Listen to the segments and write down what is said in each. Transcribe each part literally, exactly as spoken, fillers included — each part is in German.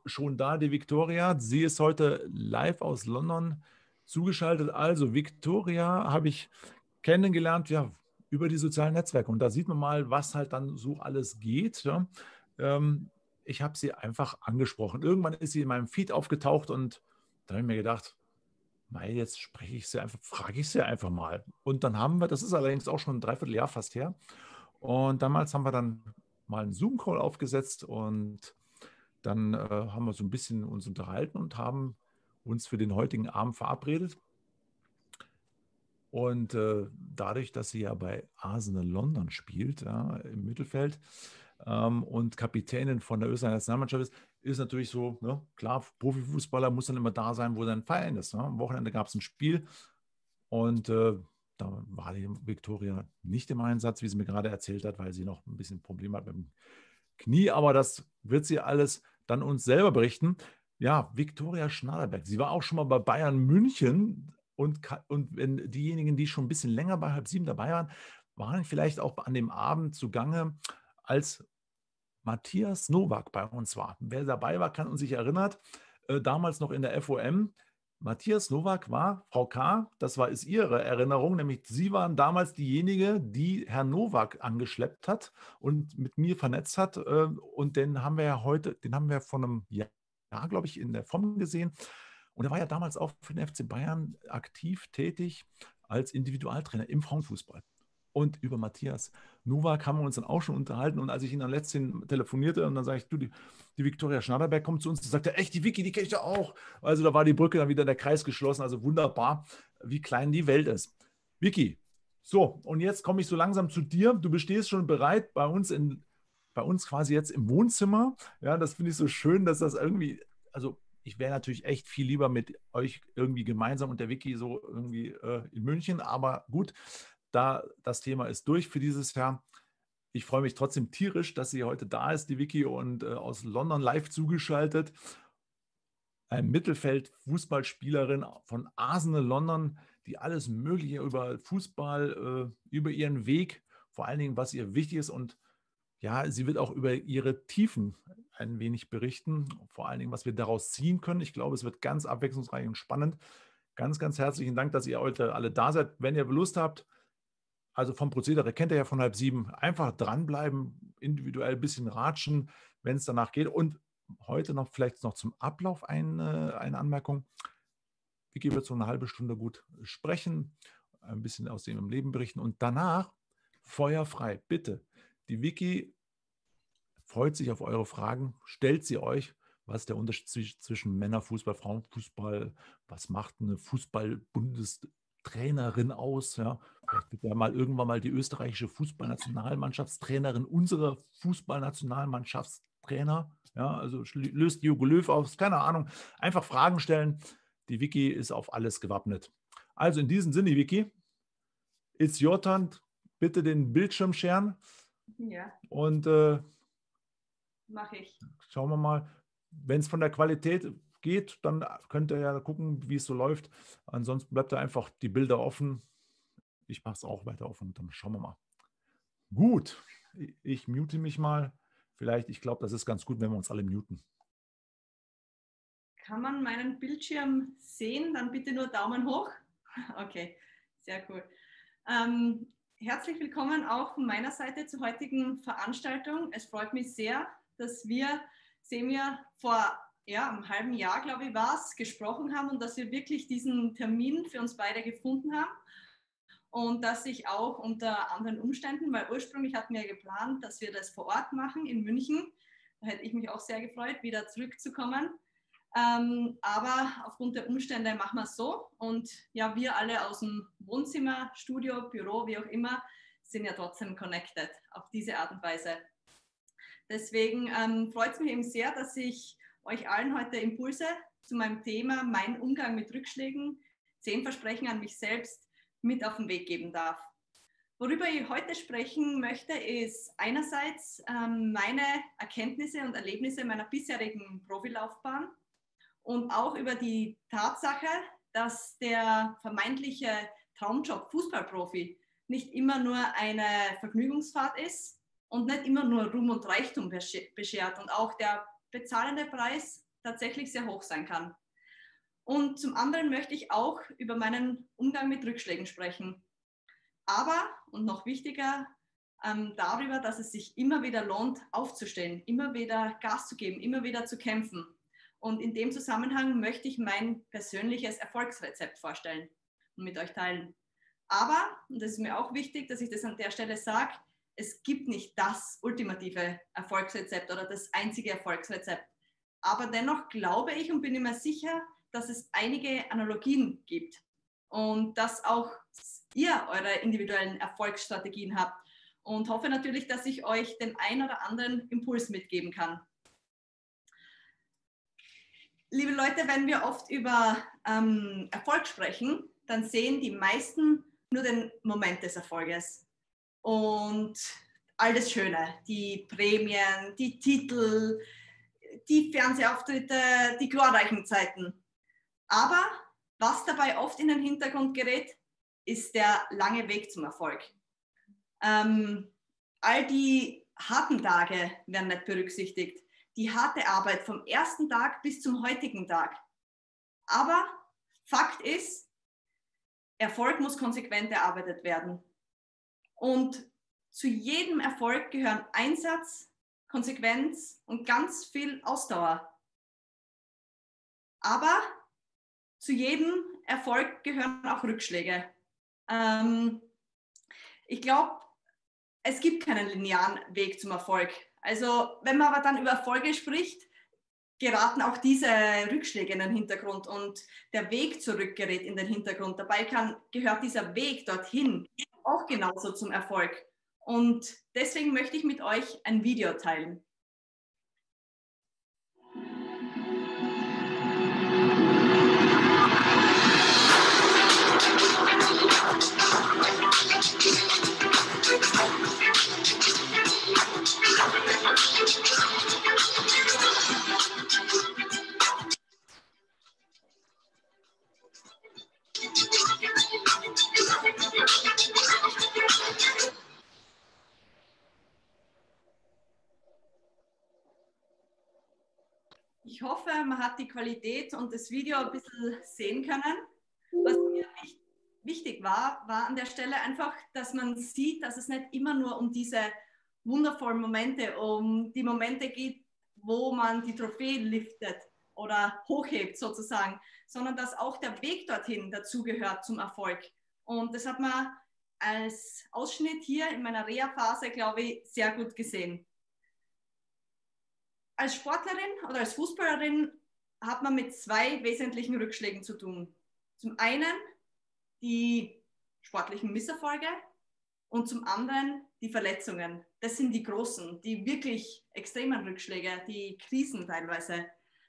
schon da, die Viktoria. Sie ist heute live aus London zugeschaltet. Also, Viktoria habe ich kennengelernt, ja, über die sozialen Netzwerke. Und da sieht man mal, was halt dann so alles geht. Ja. Ähm, ich habe sie einfach angesprochen. Irgendwann ist sie in meinem Feed aufgetaucht und da habe ich mir gedacht, mei, jetzt spreche ich sie einfach, frage ich sie einfach mal. Und dann haben wir, das ist allerdings auch schon ein Dreivierteljahr fast her. Und damals haben wir dann mal einen Zoom-Call aufgesetzt und dann äh, haben wir so ein bisschen uns unterhalten und haben uns für den heutigen Abend verabredet. Und äh, dadurch, dass sie ja bei Arsenal London spielt, ja, im Mittelfeld ähm, und Kapitänin von der österreichischen Nationalmannschaft ist, ist natürlich so, ne, klar, Profifußballer muss dann immer da sein, wo sein Verein ist. Ne? Am Wochenende gab es ein Spiel und äh, da war die Viktoria nicht im Einsatz, wie sie mir gerade erzählt hat, weil sie noch ein bisschen Probleme hat mit dem Knie. Aber das wird sie alles dann uns selber berichten. Ja, Viktoria Schnaderberg. Sie war auch schon mal bei Bayern München und, und wenn diejenigen, die schon ein bisschen länger bei halb sieben dabei waren, waren vielleicht auch an dem Abend zugange, als Matthias Nowak bei uns war. Wer dabei war, kann uns sich erinnert, äh, damals noch in der F O M. Matthias Nowak war, Frau K., das war ist ihre Erinnerung, nämlich Sie waren damals diejenige, die Herrn Nowak angeschleppt hat und mit mir vernetzt hat. Äh, und den haben wir ja heute, den haben wir vor einem Jahr, glaube ich, in der Form gesehen. Und er war ja damals auch für den F C Bayern aktiv tätig als Individualtrainer im Frauenfußball. Und über Matthias Nowak haben wir uns dann auch schon unterhalten. Und als ich ihn dann letztens telefonierte und dann sage ich, du, die, die Viktoria Schnaderberg kommt zu uns, da sagt er, echt, die Vicky, die kenne ich ja auch. Also da war die Brücke dann wieder der Kreis geschlossen. Also wunderbar, wie klein die Welt ist. Vicky, so, und jetzt komme ich so langsam zu dir. Du bestehst schon bereit bei uns in, bei uns quasi jetzt im Wohnzimmer. Ja, das finde ich so schön, dass das irgendwie, also ich wäre natürlich echt viel lieber mit euch irgendwie gemeinsam und der Vicky so irgendwie äh, in München, aber gut, da das Thema ist durch für dieses Jahr. Ich freue mich trotzdem tierisch, dass sie heute da ist, die Vicky, und äh, aus London live zugeschaltet. Ein Mittelfeld-Fußballspielerin von Arsenal London, die alles Mögliche über Fußball, äh, über ihren Weg, vor allen Dingen, was ihr wichtig ist. Und ja, sie wird auch über ihre Tiefen ein wenig berichten, vor allen Dingen, was wir daraus ziehen können. Ich glaube, es wird ganz abwechslungsreich und spannend. Ganz, ganz herzlichen Dank, dass ihr heute alle da seid. Wenn ihr Lust habt, also vom Prozedere kennt ihr ja von halb sieben. Einfach dranbleiben, individuell ein bisschen ratschen, wenn es danach geht. Und heute noch vielleicht noch zum Ablauf eine, eine Anmerkung. Vicky wird so eine halbe Stunde gut sprechen, ein bisschen aus ihrem Leben berichten und danach feuerfrei. Bitte, die Vicky freut sich auf eure Fragen, stellt sie euch. Was ist der Unterschied zwischen Männerfußball, Frauenfußball? Was macht eine Fußball-Bundestrainerin aus? Ja, vielleicht wird ja mal irgendwann mal die österreichische Fußballnationalmannschaftstrainerin, unsere Fußballnationalmannschaftstrainer. Ja, also löst Jogo Löw aus, keine Ahnung. Einfach Fragen stellen. Die Vicky ist auf alles gewappnet. Also in diesem Sinne, Vicky, it's your turn. Bitte den Bildschirm scheren. Ja, Und äh, mache ich. schauen wir mal, wenn es von der Qualität geht, dann könnt ihr ja gucken, wie es so läuft. Ansonsten bleibt da einfach die Bilder offen. Ich mache es auch weiter offen und dann schauen wir mal. Gut, ich mute mich mal. Vielleicht, ich glaube, das ist ganz gut, wenn wir uns alle muten. Kann man meinen Bildschirm sehen? Dann bitte nur Daumen hoch. Okay, sehr cool. Ähm, herzlich willkommen auch von meiner Seite zur heutigen Veranstaltung. Es freut mich sehr, dass wir, sehen wir, vor ja, einem halben Jahr, glaube ich, war es, gesprochen haben und dass wir wirklich diesen Termin für uns beide gefunden haben. Und dass ich auch unter anderen Umständen, weil ursprünglich hatten wir geplant, dass wir das vor Ort machen in München. Da hätte ich mich auch sehr gefreut, wieder zurückzukommen. Ähm, aber aufgrund der Umstände machen wir es so. Und ja, wir alle aus dem Wohnzimmer, Studio, Büro, wie auch immer, sind ja trotzdem connected auf diese Art und Weise. Deswegen ähm, freut es mich eben sehr, dass ich euch allen heute Impulse zu meinem Thema, mein Umgang mit Rückschlägen, zehn Versprechen an mich selbst, mit auf den Weg geben darf. Worüber ich heute sprechen möchte, ist einerseits ähm, meine Erkenntnisse und Erlebnisse meiner bisherigen Profilaufbahn und auch über die Tatsache, dass der vermeintliche Traumjob Fußballprofi nicht immer nur eine Vergnügungsfahrt ist und nicht immer nur Ruhm und Reichtum beschert. Und auch der bezahlende Preis tatsächlich sehr hoch sein kann. Und zum anderen möchte ich auch über meinen Umgang mit Rückschlägen sprechen. Aber, und noch wichtiger, ähm, darüber, dass es sich immer wieder lohnt, aufzustehen, immer wieder Gas zu geben, immer wieder zu kämpfen. Und in dem Zusammenhang möchte ich mein persönliches Erfolgsrezept vorstellen und mit euch teilen. Aber, und das ist mir auch wichtig, dass ich das an der Stelle sage, es gibt nicht das ultimative Erfolgsrezept oder das einzige Erfolgsrezept. Aber dennoch glaube ich und bin mir sicher, dass es einige Analogien gibt und dass auch ihr eure individuellen Erfolgsstrategien habt. Und hoffe natürlich, dass ich euch den ein oder anderen Impuls mitgeben kann. Liebe Leute, wenn wir oft über ähm, Erfolg sprechen, dann sehen die meisten nur den Moment des Erfolges und all das Schöne, die Prämien, die Titel, die Fernsehauftritte, die glorreichen Zeiten. Aber was dabei oft in den Hintergrund gerät, ist der lange Weg zum Erfolg. Ähm, all die harten Tage werden nicht berücksichtigt. Die harte Arbeit vom ersten Tag bis zum heutigen Tag. Aber Fakt ist, Erfolg muss konsequent erarbeitet werden. Und zu jedem Erfolg gehören Einsatz, Konsequenz und ganz viel Ausdauer. Aber zu jedem Erfolg gehören auch Rückschläge. Ähm, ich glaube, es gibt keinen linearen Weg zum Erfolg. Also wenn man aber dann über Erfolge spricht, geraten auch diese Rückschläge in den Hintergrund und der Weg zurück gerät in den Hintergrund. Dabei kann, gehört dieser Weg dorthin auch genauso zum Erfolg. Und deswegen möchte ich mit euch ein Video teilen. Ich hoffe, man hat die Qualität und das Video ein bisschen sehen können. Was mir wichtig war, war an der Stelle einfach, dass man sieht, dass es nicht immer nur um diese wundervollen Momente, um die Momente geht, wo man die Trophäe liftet oder hochhebt sozusagen, sondern dass auch der Weg dorthin dazugehört zum Erfolg. Und das hat man als Ausschnitt hier in meiner Reha-Phase, glaube ich, sehr gut gesehen. Als Sportlerin oder als Fußballerin hat man mit zwei wesentlichen Rückschlägen zu tun. Zum einen die sportlichen Misserfolge und zum anderen die Verletzungen. Das sind die großen, die wirklich extremen Rückschläge, die Krisen teilweise.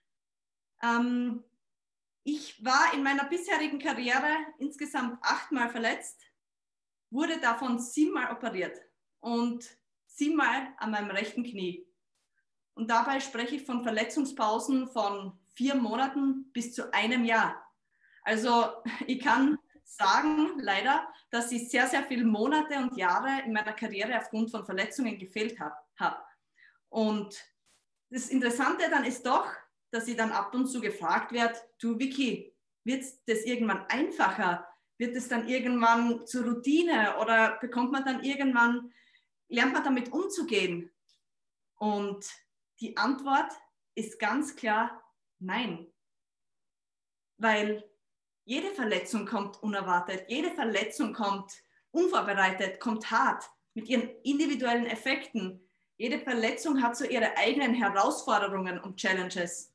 Ähm, ich war in meiner bisherigen Karriere insgesamt achtmal verletzt, wurde davon siebenmal operiert und siebenmal an meinem rechten Knie. Und dabei spreche ich von Verletzungspausen von vier Monaten bis zu einem Jahr. Also ich kann sagen, leider, dass ich sehr, sehr viele Monate und Jahre in meiner Karriere aufgrund von Verletzungen gefehlt habe. Hab. Und das Interessante dann ist doch, dass ich dann ab und zu gefragt werde, du Vicky, wird das irgendwann einfacher? Wird es dann irgendwann zur Routine oder bekommt man dann irgendwann, lernt man damit umzugehen? Und die Antwort ist ganz klar nein. Weil jede Verletzung kommt unerwartet, jede Verletzung kommt unvorbereitet, kommt hart, mit ihren individuellen Effekten. Jede Verletzung hat so ihre eigenen Herausforderungen und Challenges.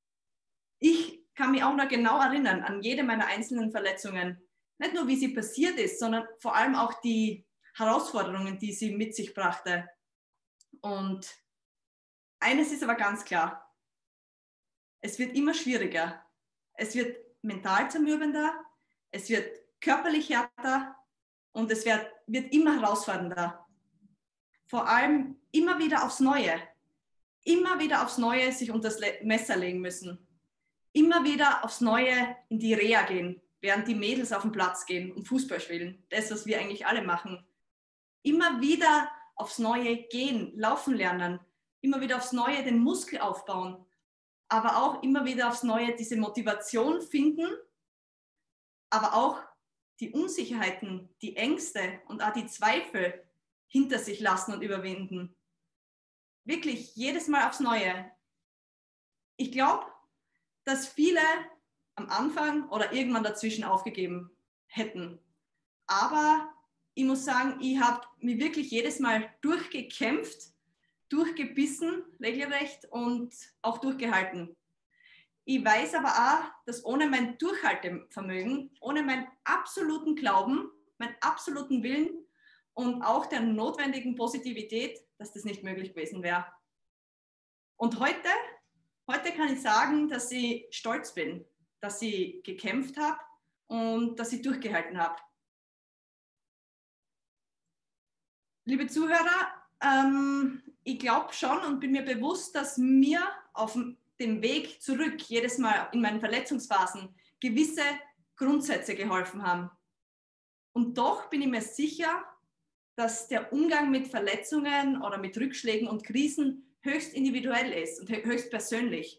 Ich kann mich auch noch genau erinnern an jede meiner einzelnen Verletzungen. Nicht nur, wie sie passiert ist, sondern vor allem auch die Herausforderungen, die sie mit sich brachte. Und eines ist aber ganz klar, es wird immer schwieriger. Es wird mental zermürbender, es wird körperlich härter und es wird, wird immer herausfordernder. Vor allem immer wieder aufs Neue. Immer wieder aufs Neue sich unter das Messer legen müssen. Immer wieder aufs Neue in die Reha gehen, während die Mädels auf den Platz gehen und Fußball spielen. Das, was wir eigentlich alle machen. Immer wieder aufs Neue gehen, laufen lernen. Immer wieder aufs Neue den Muskel aufbauen. aber auch immer wieder aufs Neue diese Motivation finden, aber auch die Unsicherheiten, die Ängste und auch die Zweifel hinter sich lassen und überwinden. Wirklich jedes Mal aufs Neue. Ich glaube, dass viele am Anfang oder irgendwann dazwischen aufgegeben hätten. Aber ich muss sagen, ich habe mich wirklich jedes Mal durchgekämpft, durchgebissen, regelrecht und auch durchgehalten. Ich weiß aber auch, dass ohne mein Durchhaltevermögen, ohne meinen absoluten Glauben, meinen absoluten Willen und auch der notwendigen Positivität, dass das nicht möglich gewesen wäre. Und heute, heute kann ich sagen, dass ich stolz bin, dass ich gekämpft habe und dass ich durchgehalten habe. Liebe Zuhörer, ähm, ich glaube schon und bin mir bewusst, dass mir auf dem Weg zurück jedes Mal in meinen Verletzungsphasen gewisse Grundsätze geholfen haben. Und doch bin ich mir sicher, dass der Umgang mit Verletzungen oder mit Rückschlägen und Krisen höchst individuell ist und höchst persönlich.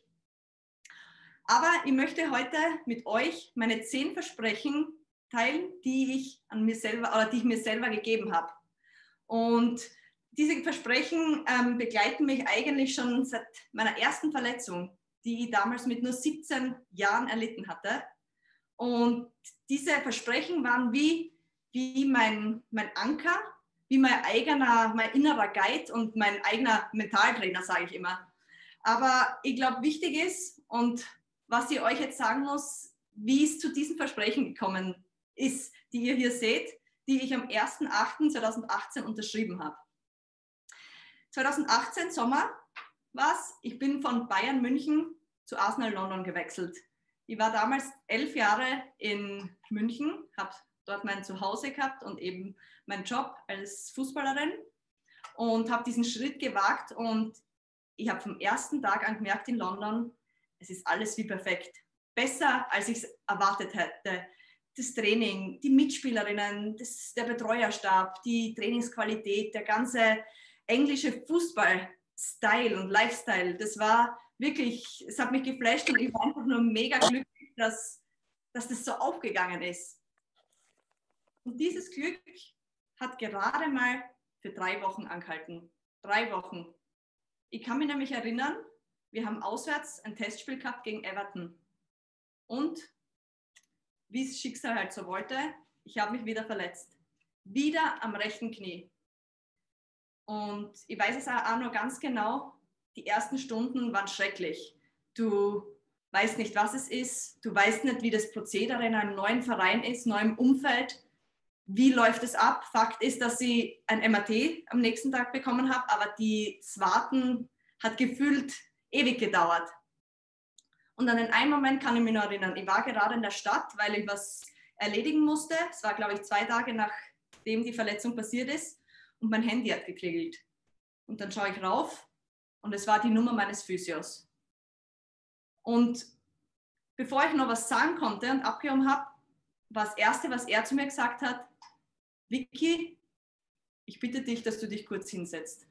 Aber ich möchte heute mit euch meine zehn Versprechen teilen, die ich an mir selber oder die ich mir selber gegeben habe. Und diese Versprechen ähm, begleiten mich eigentlich schon seit meiner ersten Verletzung, die ich damals mit nur siebzehn Jahren erlitten hatte. Und diese Versprechen waren wie, wie mein, mein Anker, wie mein eigener, mein innerer Guide und mein eigener Mentaltrainer, sage ich immer. Aber ich glaube, wichtig ist und was ich euch jetzt sagen muss, wie es zu diesen Versprechen gekommen ist, die ihr hier seht, die ich am ersten achten zweitausendachtzehn unterschrieben habe. zweitausendachtzehn, Sommer, was? Ich bin von Bayern München zu Arsenal London gewechselt. Ich war damals elf Jahre in München, habe dort mein Zuhause gehabt und eben meinen Job als Fußballerin und habe diesen Schritt gewagt und ich habe vom ersten Tag an gemerkt in London, es ist alles wie perfekt. Besser, als ich es erwartet hätte. Das Training, die Mitspielerinnen, das, der Betreuerstab, die Trainingsqualität, der ganze englische Fußball-Style und Lifestyle, das war wirklich, es hat mich geflasht und ich war einfach nur mega glücklich, dass, dass das so aufgegangen ist. Und dieses Glück hat gerade mal für drei Wochen angehalten. Drei Wochen. Ich kann mich nämlich erinnern, wir haben auswärts ein Testspiel gehabt gegen Everton. Und wie es Schicksal halt so wollte, ich habe mich wieder verletzt. Wieder am rechten Knie. Und ich weiß es auch nur ganz genau, die ersten Stunden waren schrecklich. Du weißt nicht, was es ist. Du weißt nicht, wie das Prozedere in einem neuen Verein ist, neuem Umfeld. Wie läuft es ab? Fakt ist, dass ich ein M R T am nächsten Tag bekommen habe, aber das Warten hat gefühlt ewig gedauert. Und an den einen Moment kann ich mich noch erinnern, ich war gerade in der Stadt, weil ich was erledigen musste. Es war, glaube ich, zwei Tage nachdem die Verletzung passiert ist und mein Handy hat geklingelt. Und dann schaue ich rauf und es war die Nummer meines Physios. Und bevor ich noch was sagen konnte und abgehoben habe, war das Erste, was er zu mir gesagt hat: Vicky, ich bitte dich, dass du dich kurz hinsetzt.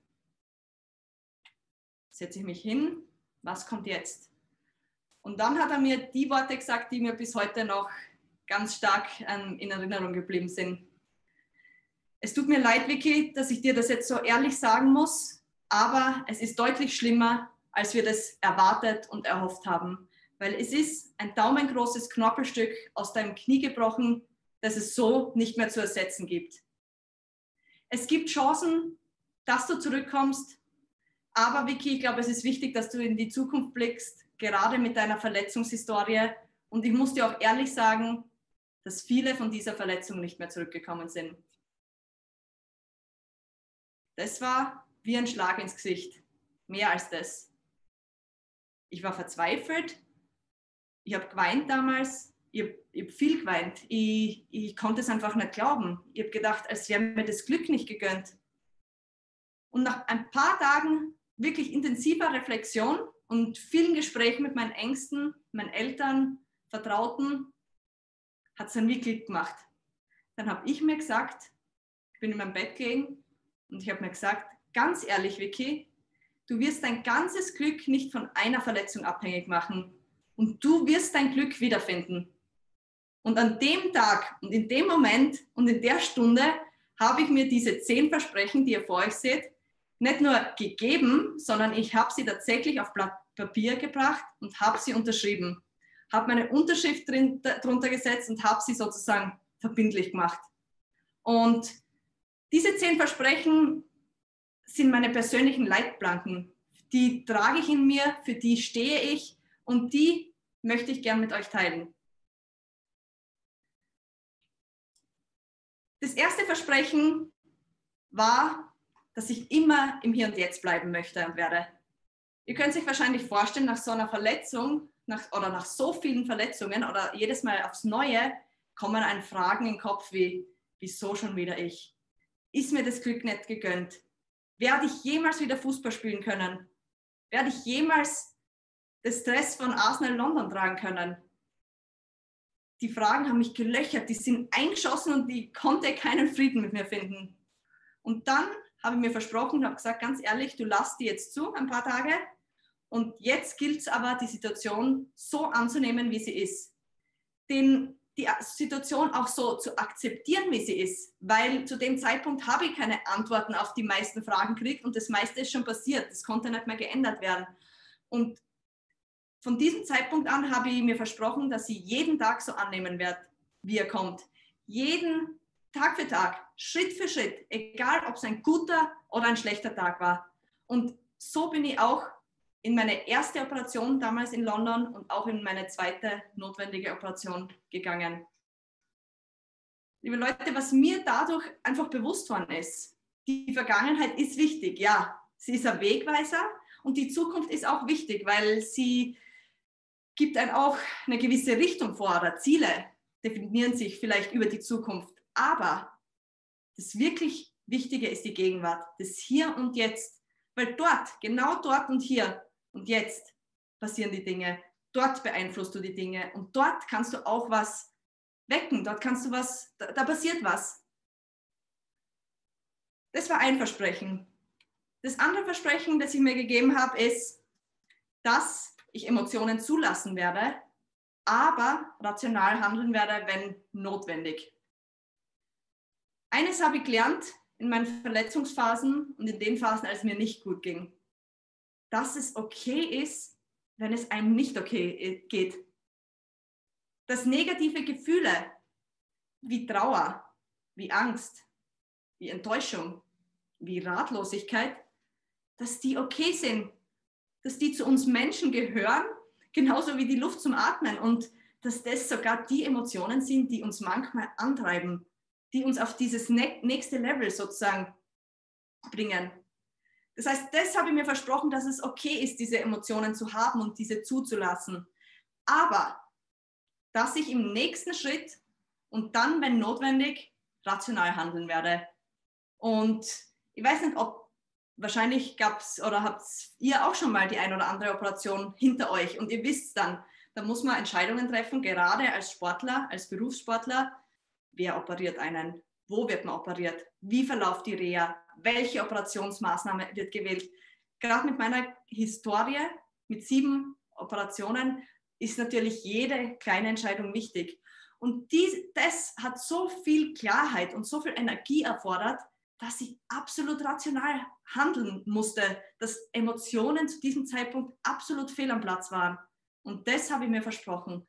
Setze ich mich hin, was kommt jetzt? Und dann hat er mir die Worte gesagt, die mir bis heute noch ganz stark ähm, in Erinnerung geblieben sind. Es tut mir leid, Vicky, dass ich dir das jetzt so ehrlich sagen muss, aber es ist deutlich schlimmer, als wir das erwartet und erhofft haben. Weil es ist ein daumengroßes Knorpelstück aus deinem Knie gebrochen, das es so nicht mehr zu ersetzen gibt. Es gibt Chancen, dass du zurückkommst, aber Vicky, ich glaube, es ist wichtig, dass du in die Zukunft blickst, gerade mit deiner Verletzungshistorie. Und ich muss dir auch ehrlich sagen, dass viele von dieser Verletzung nicht mehr zurückgekommen sind. Das war wie ein Schlag ins Gesicht. Mehr als das. Ich war verzweifelt. Ich habe geweint damals. Ich habe hab viel geweint. Ich, ich konnte es einfach nicht glauben. Ich habe gedacht, als wäre mir das Glück nicht gegönnt. Und nach ein paar Tagen wirklich intensiver Reflexion und vielen Gesprächen mit meinen Ängsten, meinen Eltern, Vertrauten, hat es dann wie Klick gemacht. Dann habe ich mir gesagt, ich bin in meinem Bett gelegen und ich habe mir gesagt, ganz ehrlich, Vicky, du wirst dein ganzes Glück nicht von einer Verletzung abhängig machen und du wirst dein Glück wiederfinden. Und an dem Tag und in dem Moment und in der Stunde habe ich mir diese zehn Versprechen, die ihr vor euch seht, nicht nur gegeben, sondern ich habe sie tatsächlich auf Blatt Papier gebracht und habe sie unterschrieben. Habe meine Unterschrift drin, drunter gesetzt und habe sie sozusagen verbindlich gemacht. Und diese zehn Versprechen sind meine persönlichen Leitplanken. Die trage ich in mir, für die stehe ich und die möchte ich gern mit euch teilen. Das erste Versprechen war, dass ich immer im Hier und Jetzt bleiben möchte und werde. Ihr könnt sich wahrscheinlich vorstellen, nach so einer Verletzung nach, oder nach so vielen Verletzungen oder jedes Mal aufs Neue kommen einem Fragen in den Kopf wie, wieso schon wieder ich? Ist mir das Glück nicht gegönnt? Werde ich jemals wieder Fußball spielen können? Werde ich jemals den Stress von Arsenal London tragen können? Die Fragen haben mich gelöchert, die sind eingeschossen und ich konnte keinen Frieden mit mir finden. Und dann habe ich mir versprochen und habe gesagt, ganz ehrlich, du lässt die jetzt zu, ein paar Tage. Und jetzt gilt es aber, die Situation so anzunehmen, wie sie ist. Den, die Situation auch so zu akzeptieren, wie sie ist. Weil zu dem Zeitpunkt habe ich keine Antworten auf die meisten Fragen gekriegt und das meiste ist schon passiert. Das konnte nicht mehr geändert werden. Und von diesem Zeitpunkt an habe ich mir versprochen, dass ich jeden Tag so annehmen werde, wie er kommt. Jeden Tag für Tag, Schritt für Schritt, egal ob es ein guter oder ein schlechter Tag war. Und so bin ich auch in meine erste Operation damals in London und auch in meine zweite notwendige Operation gegangen. Liebe Leute, was mir dadurch einfach bewusst worden ist, die Vergangenheit ist wichtig, ja, sie ist ein Wegweiser und die Zukunft ist auch wichtig, weil sie gibt einem auch eine gewisse Richtung vor oder Ziele definieren sich vielleicht über die Zukunft. Aber das wirklich Wichtige ist die Gegenwart, das Hier und Jetzt. Weil dort, genau dort und hier und jetzt passieren die Dinge. Dort beeinflusst du die Dinge und dort kannst du auch was wecken. Dort kannst du was, da, da passiert was. Das war ein Versprechen. Das andere Versprechen, das ich mir gegeben habe, ist, dass ich Emotionen zulassen werde, aber rational handeln werde, wenn notwendig. Eines habe ich gelernt in meinen Verletzungsphasen und in den Phasen, als es mir nicht gut ging, dass es okay ist, wenn es einem nicht okay geht. Dass negative Gefühle wie Trauer, wie Angst, wie Enttäuschung, wie Ratlosigkeit, dass die okay sind, dass die zu uns Menschen gehören, genauso wie die Luft zum Atmen und dass das sogar die Emotionen sind, die uns manchmal antreiben, die uns auf dieses nächste Level sozusagen bringen. Das heißt, das habe ich mir versprochen, dass es okay ist, diese Emotionen zu haben und diese zuzulassen. Aber, dass ich im nächsten Schritt und dann, wenn notwendig, rational handeln werde. Und ich weiß nicht, ob wahrscheinlich gab es oder habt ihr auch schon mal die ein oder andere Operation hinter euch und ihr wisst dann, da muss man Entscheidungen treffen, gerade als Sportler, als Berufssportler. Wer operiert einen? Wo wird man operiert? Wie verläuft die Reha? Welche Operationsmaßnahme wird gewählt? Gerade mit meiner Historie, mit sieben Operationen, ist natürlich jede kleine Entscheidung wichtig. Und dies, das hat so viel Klarheit und so viel Energie erfordert, dass ich absolut rational handeln musste, dass Emotionen zu diesem Zeitpunkt absolut fehl am Platz waren. Und das habe ich mir versprochen.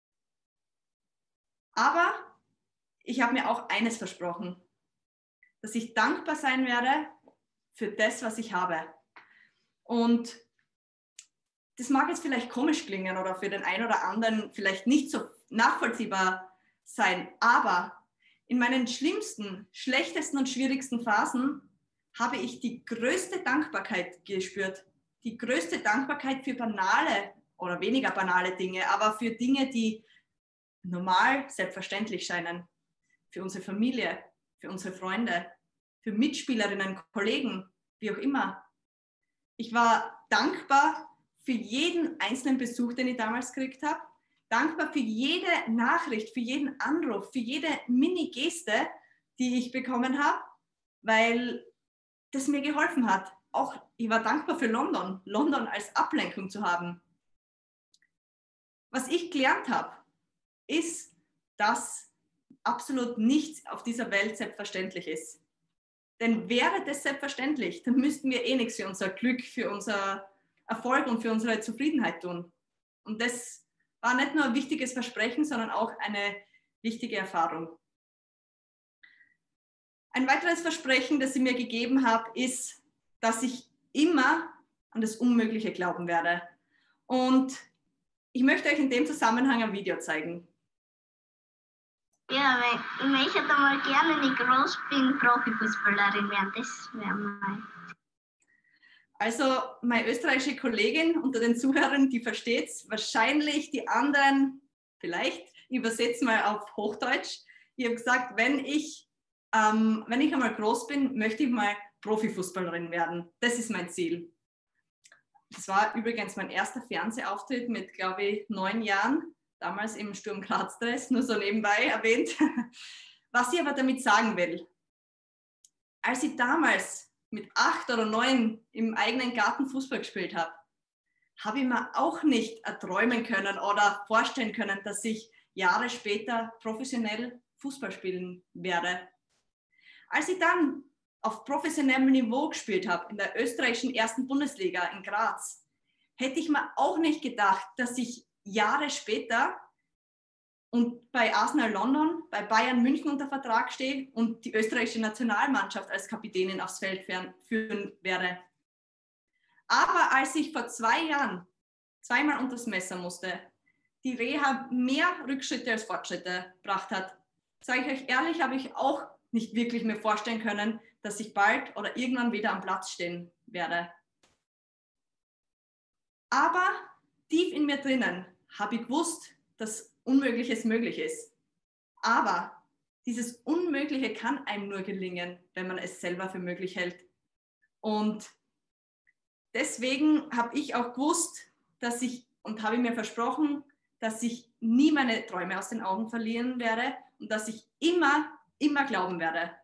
Aber ich habe mir auch eines versprochen, dass ich dankbar sein werde für das, was ich habe. Und das mag jetzt vielleicht komisch klingen oder für den einen oder anderen vielleicht nicht so nachvollziehbar sein, aber in meinen schlimmsten, schlechtesten und schwierigsten Phasen habe ich die größte Dankbarkeit gespürt. Die größte Dankbarkeit für banale oder weniger banale Dinge, aber für Dinge, die normal, selbstverständlich scheinen. Für unsere Familie, für unsere Freunde, für Mitspielerinnen, Kollegen, wie auch immer. Ich war dankbar für jeden einzelnen Besuch, den ich damals gekriegt habe. Dankbar für jede Nachricht, für jeden Anruf, für jede Mini-Geste, die ich bekommen habe, weil das mir geholfen hat. auch, ich war dankbar für London, London als Ablenkung zu haben. Was ich gelernt habe, ist, dass absolut nichts auf dieser Welt selbstverständlich ist. Denn wäre das selbstverständlich, dann müssten wir eh nichts für unser Glück, für unser Erfolg und für unsere Zufriedenheit tun. Und das war nicht nur ein wichtiges Versprechen, sondern auch eine wichtige Erfahrung. Ein weiteres Versprechen, das ich mir gegeben habe, ist, dass ich immer an das Unmögliche glauben werde. Und ich möchte euch in dem Zusammenhang ein Video zeigen. Ja, weil ich möchte mal gerne, wenn ich groß bin, Profifußballerin werden. Das wäre mal. Also meine österreichische Kollegin unter den Zuhörern, die versteht es. Wahrscheinlich die anderen, vielleicht, ich übersetze mal auf Hochdeutsch. Ich habe gesagt, wenn ich, ähm, wenn ich einmal groß bin, möchte ich mal Profifußballerin werden. Das ist mein Ziel. Das war übrigens mein erster Fernsehauftritt mit, glaube ich, neun Jahren. Damals im Sturm Graz-Dress, nur so nebenbei erwähnt. Was ich aber damit sagen will, als ich damals mit acht oder neun im eigenen Garten Fußball gespielt habe, habe ich mir auch nicht erträumen können oder vorstellen können, dass ich Jahre später professionell Fußball spielen werde. Als ich dann auf professionellem Niveau gespielt habe, in der österreichischen ersten Bundesliga in Graz, hätte ich mir auch nicht gedacht, dass ich Jahre später und bei Arsenal London, bei Bayern München unter Vertrag stehe und die österreichische Nationalmannschaft als Kapitänin aufs Feld führen werde. Aber als ich vor zwei Jahren zweimal unter das Messer musste, die Reha mehr Rückschritte als Fortschritte gebracht hat, sage ich euch ehrlich, habe ich auch nicht wirklich mir vorstellen können, dass ich bald oder irgendwann wieder am Platz stehen werde. Aber tief in mir drinnen habe ich gewusst, dass Unmögliches möglich ist. Aber dieses Unmögliche kann einem nur gelingen, wenn man es selber für möglich hält. Und deswegen habe ich auch gewusst, dass ich, und habe mir versprochen, dass ich nie meine Träume aus den Augen verlieren werde und dass ich immer, immer glauben werde.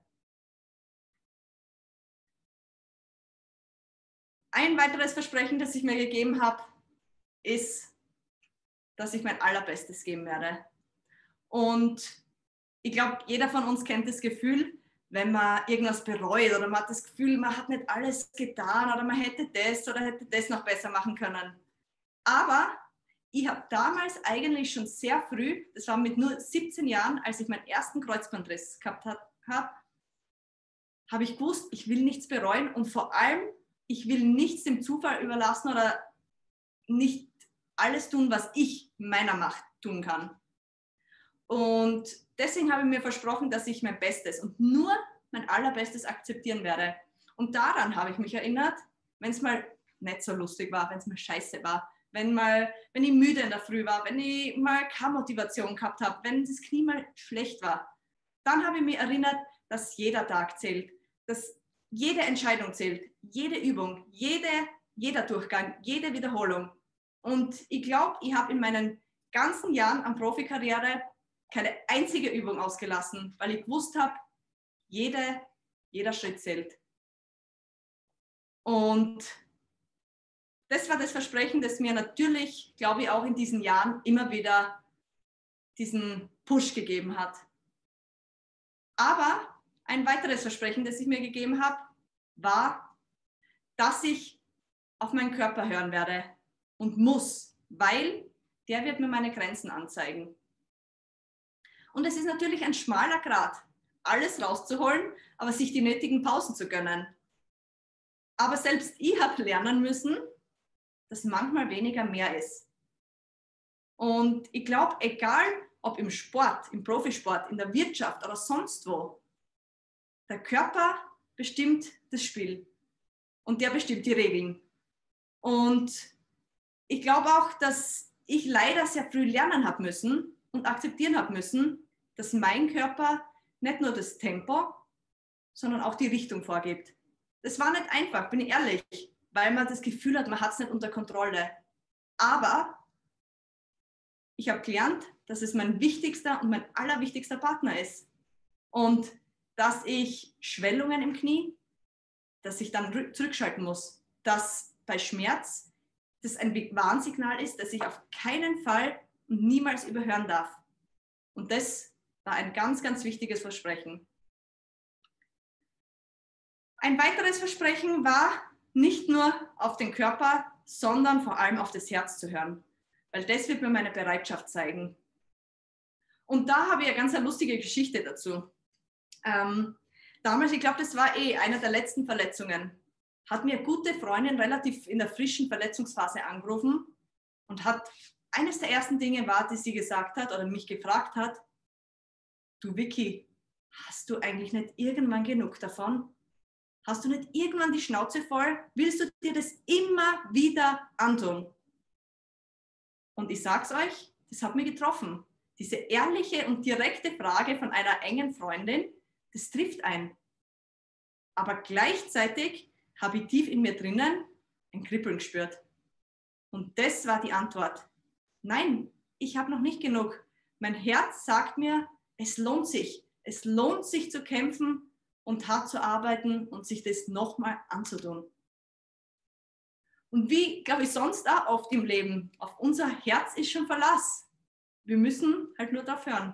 Ein weiteres Versprechen, das ich mir gegeben habe, ist, dass ich mein Allerbestes geben werde. Und ich glaube, jeder von uns kennt das Gefühl, wenn man irgendwas bereut oder man hat das Gefühl, man hat nicht alles getan oder man hätte das oder hätte das noch besser machen können. Aber ich habe damals eigentlich schon sehr früh, das war mit nur siebzehn Jahren, als ich meinen ersten Kreuzbandriss gehabt habe, habe ich gewusst, ich will nichts bereuen und vor allem, ich will nichts dem Zufall überlassen oder nicht alles tun, was ich meiner Macht tun kann. Und deswegen habe ich mir versprochen, dass ich mein Bestes und nur mein Allerbestes akzeptieren werde. Und daran habe ich mich erinnert, wenn es mal nicht so lustig war, wenn es mal scheiße war, wenn, mal, wenn ich müde in der Früh war, wenn ich mal keine Motivation gehabt habe, wenn das Knie mal schlecht war. Dann habe ich mich erinnert, dass jeder Tag zählt, dass jede Entscheidung zählt, jede Übung, jede, jeder Durchgang, jede Wiederholung. Und ich glaube, ich habe in meinen ganzen Jahren an Profikarriere keine einzige Übung ausgelassen, weil ich gewusst habe, jede, jeder Schritt zählt. Und das war das Versprechen, das mir natürlich, glaube ich, auch in diesen Jahren immer wieder diesen Push gegeben hat. Aber ein weiteres Versprechen, das ich mir gegeben habe, war, dass ich auf meinen Körper hören werde und muss, weil der wird mir meine Grenzen anzeigen. Und es ist natürlich ein schmaler Grat, alles rauszuholen, aber sich die nötigen Pausen zu gönnen. Aber selbst ich habe lernen müssen, dass manchmal weniger mehr ist. Und ich glaube, egal ob im Sport, im Profisport, in der Wirtschaft oder sonst wo, der Körper bestimmt das Spiel und der bestimmt die Regeln. Und ich glaube auch, dass ich leider sehr früh lernen habe müssen und akzeptieren habe müssen, dass mein Körper nicht nur das Tempo, sondern auch die Richtung vorgibt. Das war nicht einfach, bin ich ehrlich, weil man das Gefühl hat, man hat es nicht unter Kontrolle. Aber ich habe gelernt, dass es mein wichtigster und mein allerwichtigster Partner ist. Und dass ich Schwellungen im Knie, dass ich dann zurückschalten muss, dass bei Schmerz das ein Warnsignal ist, das ich auf keinen Fall und niemals überhören darf. Und das war ein ganz, ganz wichtiges Versprechen. Ein weiteres Versprechen war, nicht nur auf den Körper, sondern vor allem auf das Herz zu hören, weil das wird mir meine Bereitschaft zeigen. Und da habe ich eine ganz eine lustige Geschichte dazu. Ähm, damals, ich glaube, das war eh eine der letzten Verletzungen, hat mir eine gute Freundin relativ in der frischen Verletzungsphase angerufen und hat, eines der ersten Dinge war, die sie gesagt hat oder mich gefragt hat, du Vicky, hast du eigentlich nicht irgendwann genug davon? Hast du nicht irgendwann die Schnauze voll? Willst du dir das immer wieder antun? Und ich sag's euch, das hat mich getroffen. Diese ehrliche und direkte Frage von einer engen Freundin, das trifft ein. Aber gleichzeitig habe ich tief in mir drinnen ein Kribbeln gespürt. Und das war die Antwort. Nein, ich habe noch nicht genug. Mein Herz sagt mir, es lohnt sich. Es lohnt sich zu kämpfen und hart zu arbeiten und sich das nochmal anzutun. Und wie, glaube ich, sonst auch oft im Leben, auf unser Herz ist schon Verlass. Wir müssen halt nur darauf hören.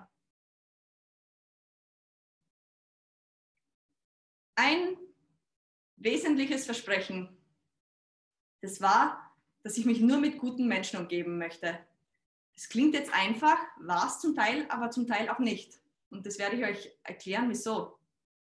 Ein wesentliches Versprechen, das war, dass ich mich nur mit guten Menschen umgeben möchte. Das klingt jetzt einfach, war es zum Teil, aber zum Teil auch nicht. Und das werde ich euch erklären, wieso.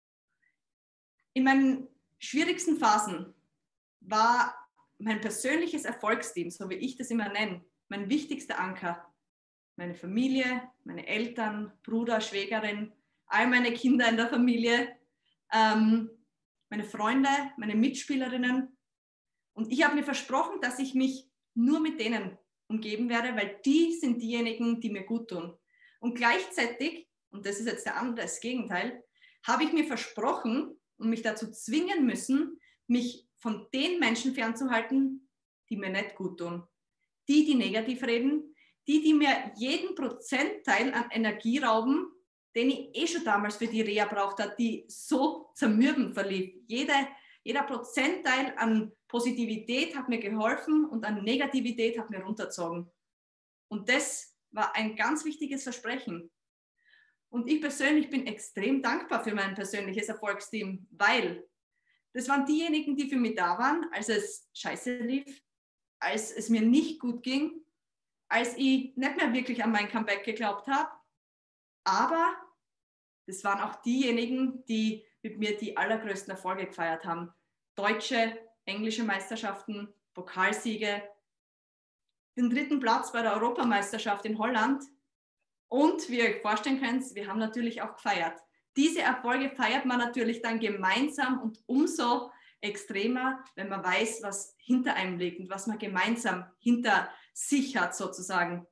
In meinen schwierigsten Phasen war mein persönliches Erfolgsteam, so wie ich das immer nenne, mein wichtigster Anker. Meine Familie, meine Eltern, Bruder, Schwägerin, all meine Kinder in der Familie, ähm, meine Freunde, meine Mitspielerinnen. Und ich habe mir versprochen, dass ich mich nur mit denen umgeben werde, weil die sind diejenigen, die mir gut tun. Und gleichzeitig, und das ist jetzt der andere, das Gegenteil, habe ich mir versprochen und mich dazu zwingen müssen, mich von den Menschen fernzuhalten, die mir nicht gut tun. Die, die negativ reden, die, die mir jeden Prozentteil an Energie rauben, den ich eh schon damals für die Reha braucht habe, die so zermürbend verlief. Jede, jeder Prozentteil an Positivität hat mir geholfen und an Negativität hat mir runtergezogen. Und das war ein ganz wichtiges Versprechen. Und ich persönlich bin extrem dankbar für mein persönliches Erfolgsteam, weil das waren diejenigen, die für mich da waren, als es scheiße lief, als es mir nicht gut ging, als ich nicht mehr wirklich an mein Comeback geglaubt habe. Aber das waren auch diejenigen, die mit mir die allergrößten Erfolge gefeiert haben. Deutsche, englische Meisterschaften, Pokalsiege, den dritten Platz bei der Europameisterschaft in Holland. Und wie ihr euch vorstellen könnt, wir haben natürlich auch gefeiert. Diese Erfolge feiert man natürlich dann gemeinsam und umso extremer, wenn man weiß, was hinter einem liegt und was man gemeinsam hinter sich hat sozusagen.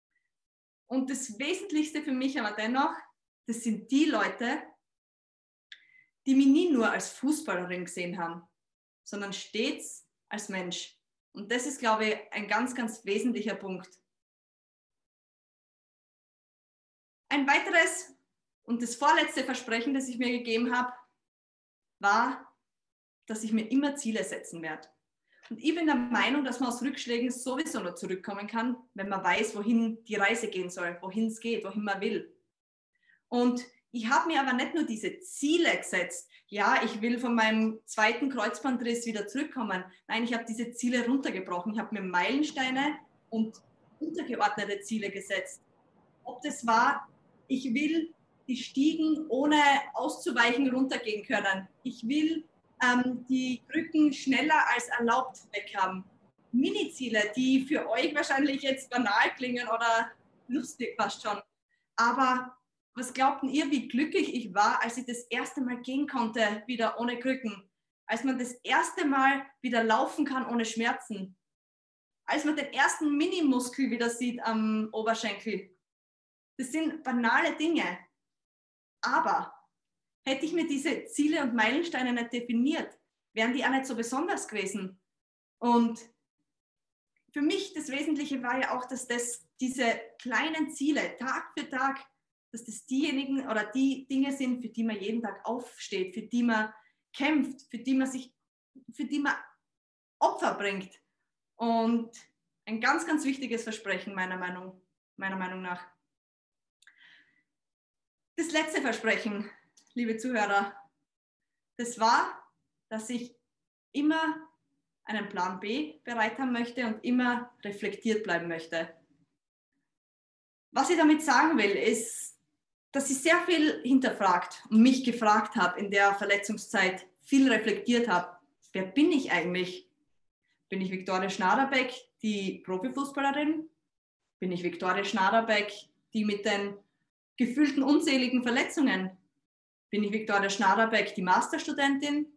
Und das Wesentlichste für mich aber dennoch, das sind die Leute, die mich nie nur als Fußballerin gesehen haben, sondern stets als Mensch. Und das ist, glaube ich, ein ganz, ganz wesentlicher Punkt. Ein weiteres und das vorletzte Versprechen, das ich mir gegeben habe, war, dass ich mir immer Ziele setzen werde. Und ich bin der Meinung, dass man aus Rückschlägen sowieso nur zurückkommen kann, wenn man weiß, wohin die Reise gehen soll, wohin es geht, wohin man will. Und ich habe mir aber nicht nur diese Ziele gesetzt, ja, ich will von meinem zweiten Kreuzbandriss wieder zurückkommen. Nein, ich habe diese Ziele runtergebrochen. Ich habe mir Meilensteine und untergeordnete Ziele gesetzt. Ob das war, ich will die Stiegen ohne auszuweichen runtergehen können. Ich will ähm, die Krücken schneller als erlaubt weghaben. Mini-Ziele, die für euch wahrscheinlich jetzt banal klingen oder lustig fast schon. Aber was glaubten ihr, wie glücklich ich war, als ich das erste Mal gehen konnte, wieder ohne Krücken? Als man das erste Mal wieder laufen kann ohne Schmerzen? Als man den ersten Minimuskel wieder sieht am Oberschenkel? Das sind banale Dinge. Aber hätte ich mir diese Ziele und Meilensteine nicht definiert, wären die auch nicht so besonders gewesen. Und für mich das Wesentliche war ja auch, dass das diese kleinen Ziele Tag für Tag, dass das diejenigen oder die Dinge sind, für die man jeden Tag aufsteht, für die man kämpft, für die man sich für die man Opfer bringt. Und ein ganz, ganz wichtiges Versprechen meiner Meinung, meiner Meinung nach. Das letzte Versprechen, liebe Zuhörer, das war, dass ich immer einen Plan B bereit haben möchte und immer reflektiert bleiben möchte. Was ich damit sagen will, ist, dass ich sehr viel hinterfragt und mich gefragt habe in der Verletzungszeit, viel reflektiert habe. Wer bin ich eigentlich? Bin ich Viktoria Schnaderbeck, die Profifußballerin? Bin ich Viktoria Schnaderbeck, die mit den gefühlten unzähligen Verletzungen? Bin ich Viktoria Schnaderbeck, die Masterstudentin?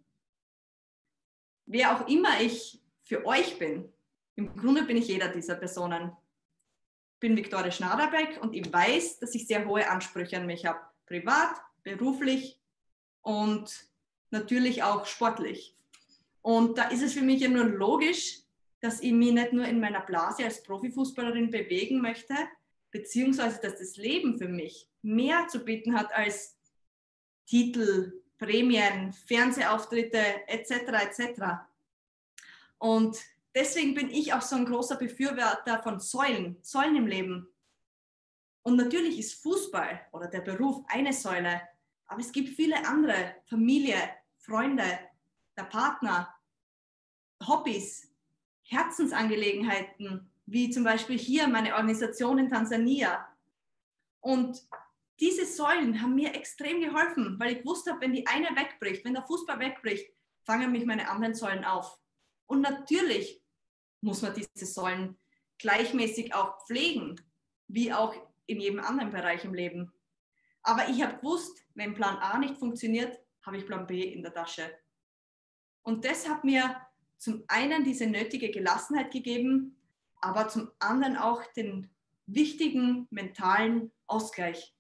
Wer auch immer ich für euch bin, im Grunde bin ich jeder dieser Personen. Ich bin Viktoria Schnaderbeck und ich weiß, dass ich sehr hohe Ansprüche an mich habe. Privat, beruflich und natürlich auch sportlich. Und da ist es für mich ja nur logisch, dass ich mich nicht nur in meiner Blase als Profifußballerin bewegen möchte, beziehungsweise dass das Leben für mich mehr zu bieten hat als Titel, Prämien, Fernsehauftritte et cetera et cetera. Und deswegen bin ich auch so ein großer Befürworter von Säulen, Säulen im Leben. Und natürlich ist Fußball oder der Beruf eine Säule, aber es gibt viele andere, Familie, Freunde, der Partner, Hobbys, Herzensangelegenheiten, wie zum Beispiel hier meine Organisation in Tansania. Und diese Säulen haben mir extrem geholfen, weil ich gewusst habe, wenn die eine wegbricht, wenn der Fußball wegbricht, fangen mich meine anderen Säulen auf. Und natürlich muss man diese Säulen gleichmäßig auch pflegen, wie auch in jedem anderen Bereich im Leben. Aber ich habe gewusst, wenn Plan A nicht funktioniert, habe ich Plan B in der Tasche. Und das hat mir zum einen diese nötige Gelassenheit gegeben, aber zum anderen auch den wichtigen mentalen Ausgleich.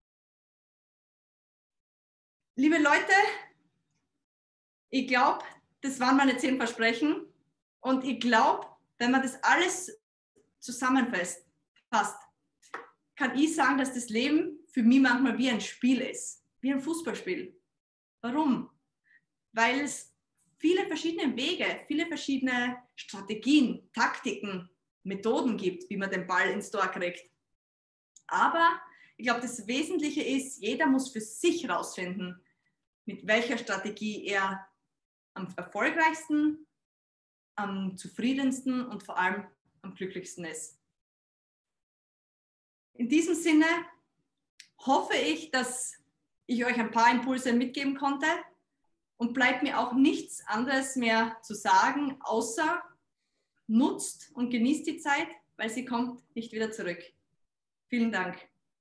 Liebe Leute, ich glaube, das waren meine zehn Versprechen und ich glaube, wenn man das alles zusammenfasst, kann ich sagen, dass das Leben für mich manchmal wie ein Spiel ist, wie ein Fußballspiel. Warum? Weil es viele verschiedene Wege, viele verschiedene Strategien, Taktiken, Methoden gibt, wie man den Ball ins Tor kriegt. Aber ich glaube, das Wesentliche ist, jeder muss für sich herausfinden, mit welcher Strategie er am erfolgreichsten, am zufriedensten und vor allem am glücklichsten ist. In diesem Sinne hoffe ich, dass ich euch ein paar Impulse mitgeben konnte und bleibt mir auch nichts anderes mehr zu sagen, außer nutzt und genießt die Zeit, weil sie kommt nicht wieder zurück. Vielen Dank.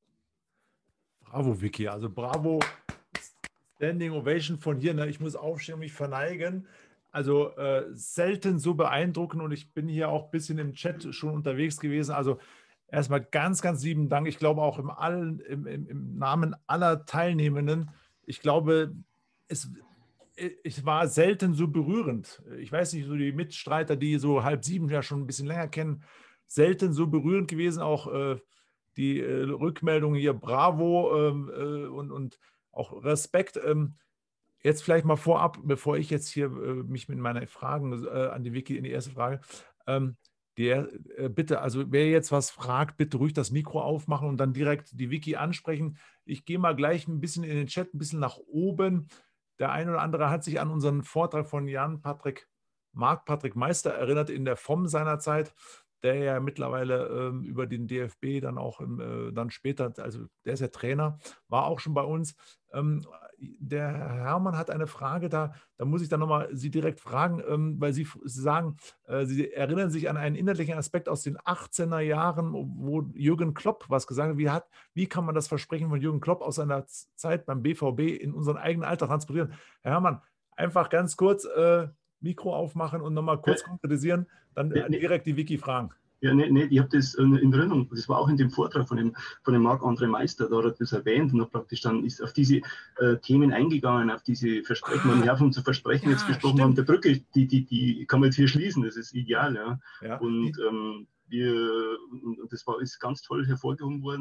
Bravo, Vicky. Also bravo. Standing Ovation von hier. Ne? Ich muss aufstehen und mich verneigen. Also äh, selten so beeindruckend und ich bin hier auch ein bisschen im Chat schon unterwegs gewesen. Also erstmal ganz, ganz lieben Dank. Ich glaube auch im, allen, im, im, im Namen aller Teilnehmenden. Ich glaube, es, es war selten so berührend. Ich weiß nicht, so die Mitstreiter, die so halb sieben ja schon ein bisschen länger kennen, selten so berührend gewesen. Auch äh, die äh, Rückmeldung hier, bravo ähm, äh, und, und auch Respekt. Ähm, Jetzt vielleicht mal vorab, bevor ich jetzt hier äh, mich mit meinen Fragen äh, an die Vicky in die erste Frage, ähm, der, äh, bitte, also wer jetzt was fragt, bitte ruhig das Mikro aufmachen und dann direkt die Vicky ansprechen. Ich gehe mal gleich ein bisschen in den Chat, ein bisschen nach oben. Der eine oder andere hat sich an unseren Vortrag von Jan-Patrick, Marc-Patrick Meister erinnert in der F O M seinerzeit, der ja mittlerweile ähm, über den D F B dann auch im, äh, dann später, also der ist ja Trainer, war auch schon bei uns. Ähm, der Herr Hermann hat eine Frage, da, da muss ich dann nochmal Sie direkt fragen, ähm, weil Sie, Sie sagen, äh, Sie erinnern sich an einen inhaltlichen Aspekt aus den achtzehner Jahren, wo Jürgen Klopp was gesagt hat. Wie, hat, wie kann man das Versprechen von Jürgen Klopp aus seiner Zeit beim B V B in unseren eigenen Alltag transportieren? Herr Hermann, einfach ganz kurz äh, Mikro aufmachen und nochmal kurz konkretisieren, dann nee, nee. direkt die Vicky fragen. Ja, nee, nee, ich habe das in Erinnerung, das war auch in dem Vortrag von dem, von dem Marc-André Meister, da hat er das erwähnt und hat praktisch dann ist auf diese äh, Themen eingegangen, auf diese Versprechen, ah, wir haben uns zu Versprechen ja, jetzt gesprochen stimmt. haben, der Brücke, die, die, die kann man jetzt hier schließen, das ist ideal, ja. ja. Und ähm, wir, und das war, ist ganz toll hervorgehoben worden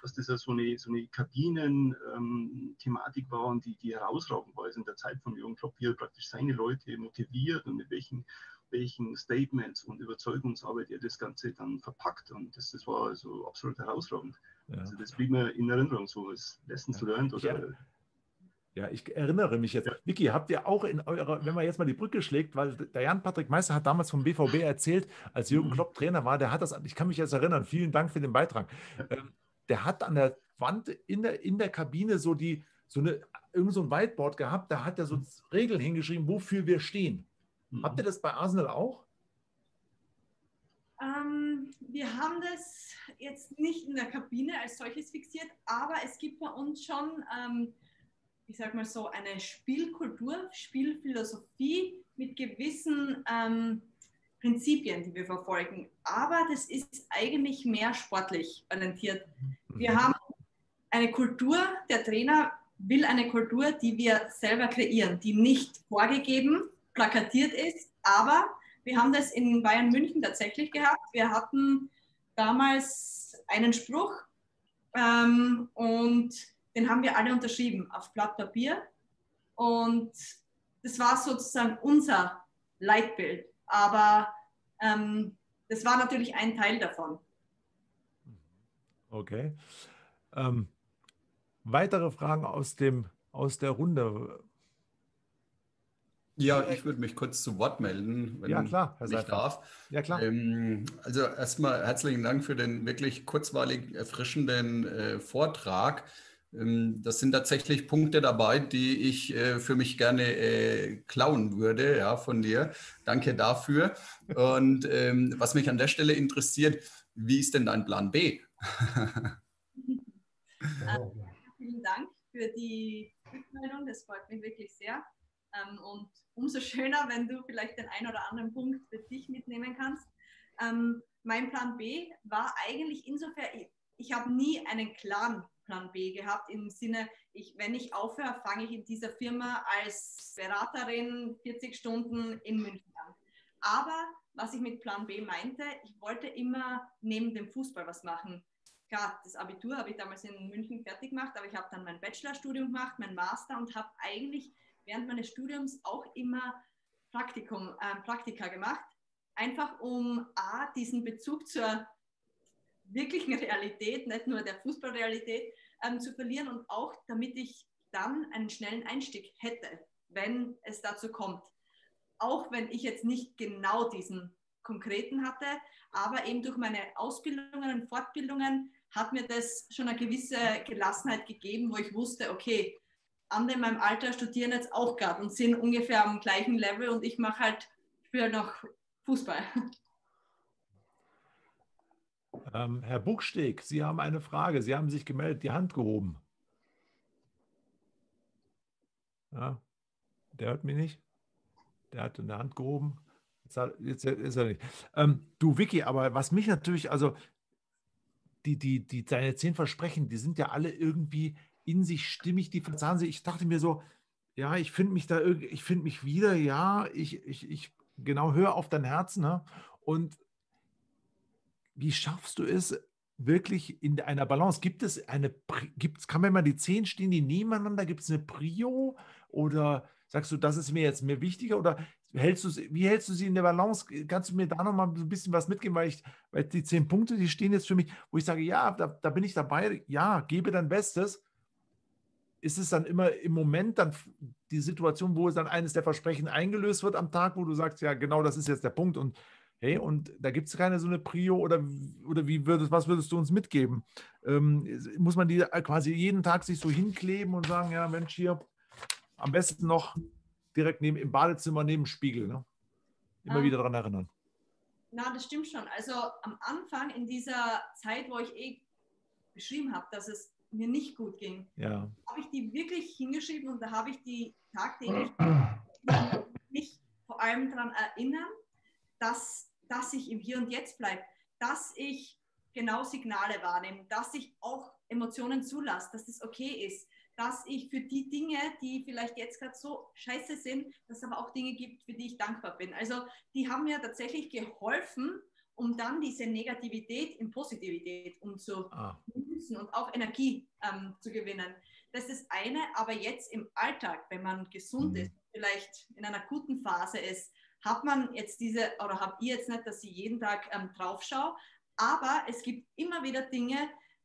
dass das ja so eine, so eine Kabinen-Thematik ähm, war und die, die herausragend war. Also in der Zeit von Jürgen Klopp, wie er praktisch seine Leute motiviert und mit welchen, welchen Statements und Überzeugungsarbeit er das Ganze dann verpackt. Und das, das war also absolut herausragend. Ja. Also das blieb mir in Erinnerung, so als Lessons ja. learned. Oder, Ja, ich erinnere mich jetzt. Ja. Vicky, habt ihr auch in eurer, wenn man jetzt mal die Brücke schlägt, weil der Jan-Patrick Meister hat damals vom B V B erzählt, als Jürgen Klopp Trainer war, der hat das, ich kann mich jetzt erinnern, vielen Dank für den Beitrag. Ja. Ähm, der hat an der Wand in der, in der Kabine so die, so eine, irgend so ein Whiteboard gehabt, da hat er so Regeln hingeschrieben, wofür wir stehen. Mhm. Habt ihr das bei Arsenal auch? Ähm, wir haben das jetzt nicht in der Kabine als solches fixiert, aber es gibt bei uns schon ähm, ich sage mal so, eine Spielkultur, Spielphilosophie mit gewissen ähm, Prinzipien, die wir verfolgen. Aber das ist eigentlich mehr sportlich orientiert. Wir haben eine Kultur, der Trainer will eine Kultur, die wir selber kreieren, die nicht vorgegeben, plakatiert ist, aber wir haben das in Bayern München tatsächlich gehabt. Wir hatten damals einen Spruch ähm, und den haben wir alle unterschrieben auf Blatt Papier und das war sozusagen unser Leitbild, aber ähm, das war natürlich ein Teil davon. Okay. Ähm, weitere Fragen aus, dem, aus der Runde? Ja, ich würde mich kurz zu Wort melden, wenn ja, klar, Herr ich Seifert. darf. Ja, klar. Ähm, also erstmal herzlichen Dank für den wirklich kurzweiligen, erfrischenden äh, Vortrag. Ähm, das sind tatsächlich Punkte dabei, die ich äh, für mich gerne äh, klauen würde, ja, von dir. Danke dafür. Und ähm, was mich an der Stelle interessiert, wie ist denn dein Plan B? Also, vielen Dank für die Rückmeldung, das freut mich wirklich sehr. Ähm, und umso schöner, wenn du vielleicht den einen oder anderen Punkt für dich mitnehmen kannst. Ähm, mein Plan B war eigentlich insofern, ich, ich habe nie einen klaren Plan B gehabt, im Sinne, ich, wenn ich aufhöre, fange ich in dieser Firma als Beraterin vierzig Stunden in München an. Aber was ich mit Plan B meinte, ich wollte immer neben dem Fußball was machen. Klar, das Abitur habe ich damals in München fertig gemacht, aber ich habe dann mein Bachelorstudium gemacht, mein Master und habe eigentlich während meines Studiums auch immer Praktikum, äh, Praktika gemacht, einfach um A, diesen Bezug zur wirklichen Realität, nicht nur der Fußballrealität, ähm, zu verlieren und auch damit ich dann einen schnellen Einstieg hätte, wenn es dazu kommt. Auch wenn ich jetzt nicht genau diesen konkreten hatte, aber eben durch meine Ausbildungen und Fortbildungen hat mir das schon eine gewisse Gelassenheit gegeben, wo ich wusste, okay, andere in meinem Alter studieren jetzt auch gerade und sind ungefähr am gleichen Level und ich mache halt für noch Fußball. Ähm, Herr Buchsteg, Sie haben eine Frage. Sie haben sich gemeldet, die Hand gehoben. Ja, der hört mich nicht. Der hat eine Hand gehoben. Jetzt, hat, jetzt ist er nicht. Ähm, du, Vicky, aber was mich natürlich, also die, die, die, deine zehn Versprechen, die sind ja alle irgendwie in sich stimmig, die verzahnen sich. Ich dachte mir so, ja, ich finde mich da irgendwie, ich finde mich wieder, ja, ich, ich, ich, genau, hör auf dein Herz, ne? Und wie schaffst du es wirklich in einer Balance? Gibt es eine, gibt's, kann man mal die zehn stehen, die nebeneinander? Gibt es eine Prio? Oder sagst du, das ist mir jetzt mehr wichtiger? Oder hältst du, wie hältst du sie in der Balance? Kannst du mir da noch mal ein bisschen was mitgeben? Weil, ich, weil die zehn Punkte, die stehen jetzt für mich, wo ich sage, ja, da, da bin ich dabei, ja, gebe dein Bestes. Ist es dann immer im Moment dann die Situation, wo es dann eines der Versprechen eingelöst wird am Tag, wo du sagst, ja, genau, das ist jetzt der Punkt und hey, und da gibt es keine so eine Prio oder, oder wie würdest, was würdest du uns mitgeben? Ähm, muss man die quasi jeden Tag sich so hinkleben und sagen, ja, Mensch, hier am besten noch direkt neben, im Badezimmer neben dem Spiegel, ne? Immer um, wieder daran erinnern. Na, das stimmt schon. Also am Anfang in dieser Zeit, wo ich eh beschrieben habe, dass es mir nicht gut ging, ja. habe ich die wirklich hingeschrieben und da habe ich die tagtäglich mich vor allem daran erinnern, dass, dass ich im Hier und Jetzt bleibe, dass ich genau Signale wahrnehme, dass ich auch Emotionen zulasse, dass das okay ist, dass ich für die Dinge, die vielleicht jetzt gerade so scheiße sind, dass es aber auch Dinge gibt, für die ich dankbar bin. Also die haben mir tatsächlich geholfen, um dann diese Negativität in Positivität umzuwandeln. nützen und auch Energie ähm, zu gewinnen. Das ist das eine, aber jetzt im Alltag, wenn man gesund Mhm. ist, vielleicht in einer guten Phase ist, hat man jetzt diese, oder habt ihr jetzt nicht, dass ich jeden Tag ähm, drauf schaue, aber es gibt immer wieder Dinge,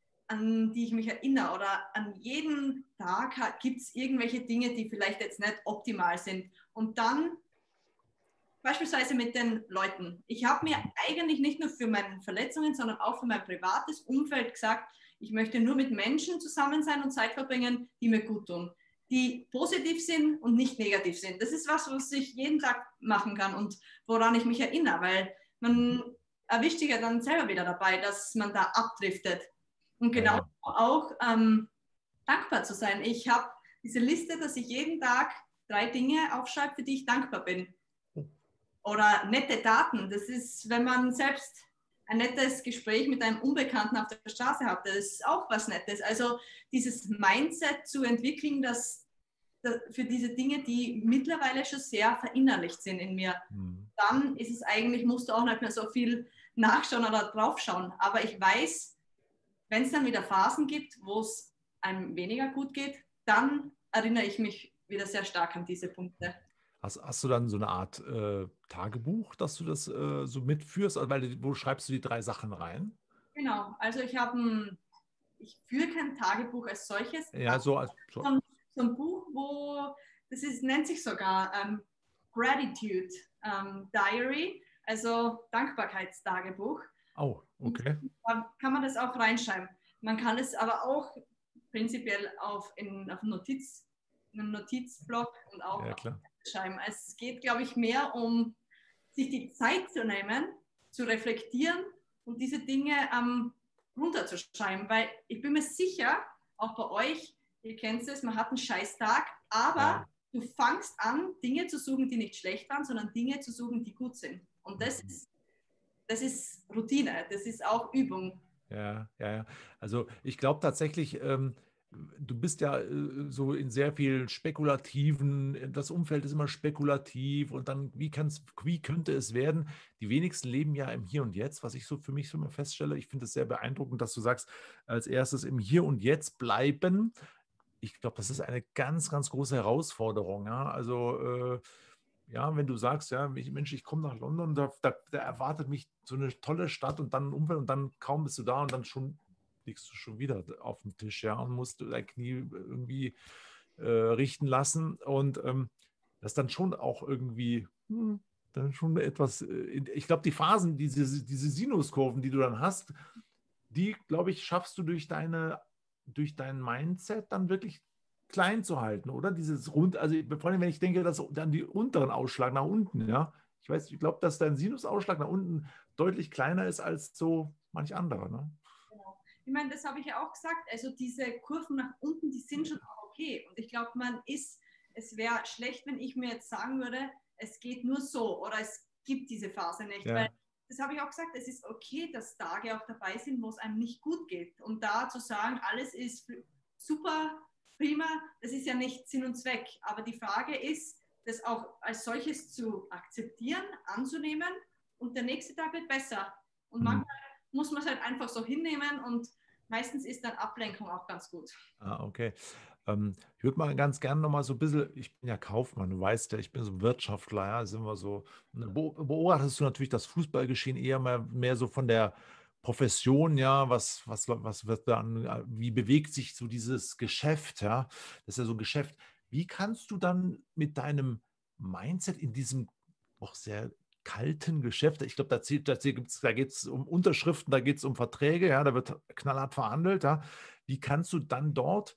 an die ich mich erinnere, oder an jeden Tag gibt es irgendwelche Dinge, die vielleicht jetzt nicht optimal sind. Und dann beispielsweise mit den Leuten. Ich habe mir eigentlich nicht nur für meine Verletzungen, sondern auch für mein privates Umfeld gesagt, ich möchte nur mit Menschen zusammen sein und Zeit verbringen, die mir gut tun, die positiv sind und nicht negativ sind. Das ist was, was ich jeden Tag machen kann und woran ich mich erinnere, weil man erwischt sich ja dann selber wieder dabei, dass man da abdriftet. Und genau Ja. auch ähm, dankbar zu sein. Ich habe diese Liste, dass ich jeden Tag drei Dinge aufschreibe, für die ich dankbar bin. Oder nette Daten. Das ist, wenn man selbst ein nettes Gespräch mit einem Unbekannten auf der Straße hat, das ist auch was Nettes. Also dieses Mindset zu entwickeln, dass, dass für diese Dinge, die mittlerweile schon sehr verinnerlicht sind in mir, Mhm. dann ist es eigentlich, musst du auch nicht mehr so viel nachschauen oder draufschauen. Aber ich weiß, wenn es dann wieder Phasen gibt, wo es einem weniger gut geht, dann erinnere ich mich wieder sehr stark an diese Punkte. Hast, hast du dann so eine Art äh, Tagebuch, dass du das äh, so mitführst? Also, weil, du- wo schreibst du die drei Sachen rein? Genau, also ich habe ein, ich führe kein Tagebuch als solches, Ja, so als so so. ein, so ein Buch, wo, das ist, nennt sich sogar ähm, Gratitude ähm, Diary, also Dankbarkeitstagebuch. Oh, Und okay. da kann man das auch reinschreiben. Man kann es aber auch prinzipiell auf, in, auf Notiz, einen Notizblock und auch Ja, klar. schreiben. Es geht, glaube ich, mehr um sich die Zeit zu nehmen, zu reflektieren und diese Dinge ähm, runterzuschreiben, weil ich bin mir sicher, auch bei euch, ihr kennt es, man hat einen Scheißtag, aber Ja. du fangst an, Dinge zu suchen, die nicht schlecht waren, sondern Dinge zu suchen, die gut sind. Und das Mhm. ist, das ist Routine, das ist auch Übung. Ja, ja, ja. Also ich glaube tatsächlich, ähm, du bist ja äh, so in sehr viel spekulativen, äh, das Umfeld ist immer spekulativ und dann, wie kann's, wie könnte es werden? Die wenigsten leben ja im Hier und Jetzt, was ich so für mich so immer feststelle. Ich finde es sehr beeindruckend, dass du sagst, als erstes im Hier und Jetzt bleiben. Ich glaube, das ist eine ganz, ganz große Herausforderung. Ja? Also äh, ja, wenn du sagst, ja, ich, Mensch, ich komme nach London, da, da, da erwartet mich so eine tolle Stadt und dann ein Umfeld und dann kaum bist du da und dann schon liegst du schon wieder auf dem Tisch, ja, und musst dein Knie irgendwie äh, richten lassen. Und ähm, das dann schon auch irgendwie, hm, dann schon etwas, äh, ich glaube, die Phasen, diese, diese Sinuskurven, die du dann hast, die, glaube ich, schaffst du durch deine, durch dein Mindset dann wirklich klein zu halten, oder? Dieses rund, also vor allem, wenn ich denke, dass dann die unteren Ausschlag nach unten, ja. Ich weiß, ich glaube, dass dein Sinusausschlag nach unten deutlich kleiner ist als so manch anderer, ne? Genau. Ich meine, das habe ich ja auch gesagt. Also diese Kurven nach unten, die sind schon auch okay. Und ich glaube, man ist, es wäre schlecht, wenn ich mir jetzt sagen würde, es geht nur so oder es gibt diese Phase nicht. Weil Ja. das habe ich auch gesagt, es ist okay, dass Tage auch dabei sind, wo es einem nicht gut geht. Und da zu sagen, alles ist super, prima, das ist ja nicht Sinn und Zweck. Aber die Frage ist, das auch als solches zu akzeptieren, anzunehmen und der nächste Tag wird besser. Und Hm. manchmal muss man es halt einfach so hinnehmen und meistens ist dann Ablenkung auch ganz gut. Ah, okay. Ähm, ich würde mal ganz gerne noch mal so ein bisschen, ich bin ja Kaufmann, du weißt ja, ich bin so ein Wirtschaftler, ja, sind wir so, und dann beo- beobachtest du natürlich das Fußballgeschehen eher mal mehr so von der Profession, ja, was, was, was wird dann, äh, wie bewegt sich so dieses Geschäft, ja, das ist ja so ein Geschäft. Wie kannst du dann mit deinem Mindset in diesem auch sehr kalten Geschäft, ich glaube, da, zählt- da, gibt's- da geht es um Unterschriften, da geht es um Verträge, ja, da wird knallhart verhandelt, ja. Wie kannst du dann dort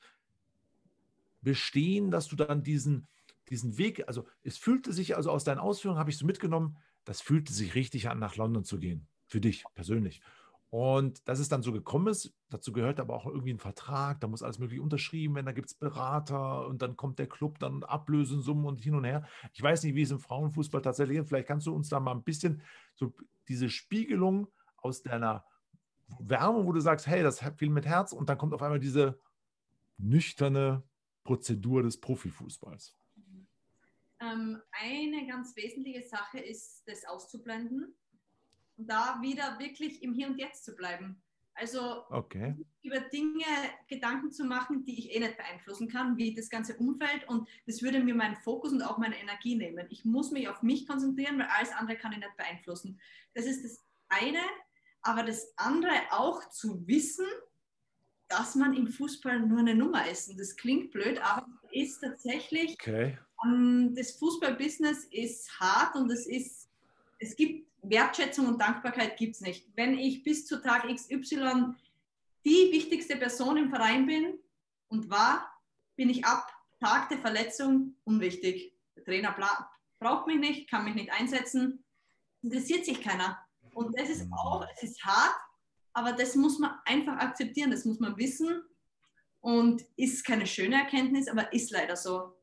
bestehen, dass du dann diesen, diesen Weg, also es fühlte sich, also aus deinen Ausführungen habe ich so mitgenommen, das fühlte sich richtig an, nach London zu gehen, für dich persönlich. Und dass es dann so gekommen ist, dazu gehört aber auch irgendwie ein Vertrag, da muss alles mögliche unterschrieben werden, da gibt es Berater und dann kommt der Club, dann Ablösensummen und hin und her. Ich weiß nicht, wie es im Frauenfußball tatsächlich ist, vielleicht kannst du uns da mal ein bisschen so diese Spiegelung aus deiner Wärme, wo du sagst, hey, das hat viel mit Herz und dann kommt auf einmal diese nüchterne Prozedur des Profifußballs. Ähm, eine ganz wesentliche Sache ist, das auszublenden und da wieder wirklich im Hier und Jetzt zu bleiben. Also Okay. über Dinge Gedanken zu machen, die ich eh nicht beeinflussen kann, wie das ganze Umfeld, und das würde mir meinen Fokus und auch meine Energie nehmen. Ich muss mich auf mich konzentrieren, weil alles andere kann ich nicht beeinflussen. Das ist das eine, aber das andere auch zu wissen, dass man im Fußball nur eine Nummer ist. Und das klingt blöd, aber es ist tatsächlich, Okay. um, das Fußballbusiness ist hart und es ist, es gibt Wertschätzung und Dankbarkeit gibt es nicht. Wenn ich bis zu Tag X Y die wichtigste Person im Verein bin und war, bin ich ab Tag der Verletzung unwichtig. Der Trainer braucht mich nicht, kann mich nicht einsetzen, interessiert sich keiner. Und das ist auch, es ist hart, aber das muss man einfach akzeptieren, das muss man wissen und ist keine schöne Erkenntnis, aber ist leider so.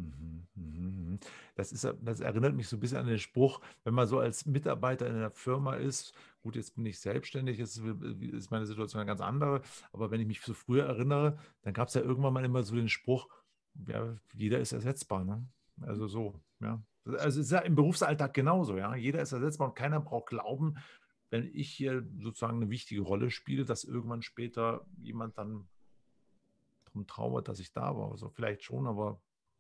Das ist, das erinnert mich so ein bisschen an den Spruch, wenn man so als Mitarbeiter in einer Firma ist, gut, jetzt bin ich selbstständig, jetzt ist meine Situation eine ganz andere, aber wenn ich mich so früher erinnere, dann gab es ja irgendwann mal immer so den Spruch, ja, jeder ist ersetzbar, ne? Also so, ja. Also es ist ja im Berufsalltag genauso, ja. Jeder ist ersetzbar und keiner braucht glauben, wenn ich hier sozusagen eine wichtige Rolle spiele, dass irgendwann später jemand dann darum trauert, dass ich da war. Also vielleicht schon, aber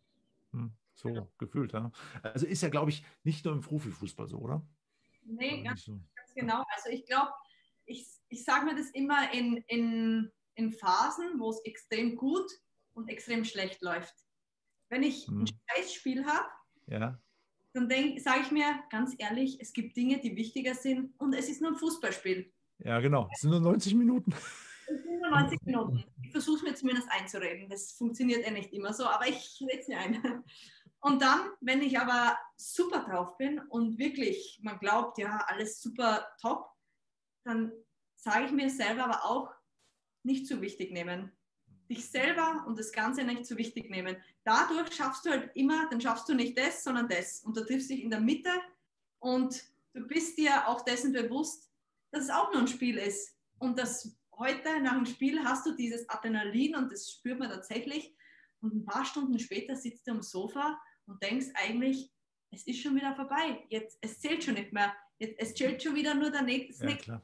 hm, so genau. Gefühlt, ja. Also ist ja, glaube ich, nicht nur im Profifußball so, oder? Nee, ganz, so. ganz genau. Also ich glaube, ich, ich sage mir das immer in, in, in Phasen, wo es extrem gut und extrem schlecht läuft. Wenn ich hm. ein Scheißspiel habe, ja. dann sage ich mir ganz ehrlich, es gibt Dinge, die wichtiger sind und es ist nur ein Fußballspiel. Ja, genau. Es sind nur neunzig Minuten. Es sind nur neunzig Minuten. Ich versuche es mir zumindest einzureden. Das funktioniert ja nicht immer so, aber ich rede es mir ein. Und dann, wenn ich aber super drauf bin und wirklich, man glaubt, ja, alles super top, dann sage ich mir selber aber auch, nicht zu wichtig nehmen. Dich selber und das Ganze nicht zu wichtig nehmen. Dadurch schaffst du halt immer, dann schaffst du nicht das, sondern das. Und du triffst dich in der Mitte und du bist dir auch dessen bewusst, dass es auch nur ein Spiel ist. Und dass heute nach dem Spiel hast du dieses Adrenalin und das spürt man tatsächlich. Und ein paar Stunden später sitzt du am Sofa und denkst eigentlich, es ist schon wieder vorbei. Jetzt, es zählt schon nicht mehr. Jetzt, es zählt schon wieder nur der nächste. Ja, klar.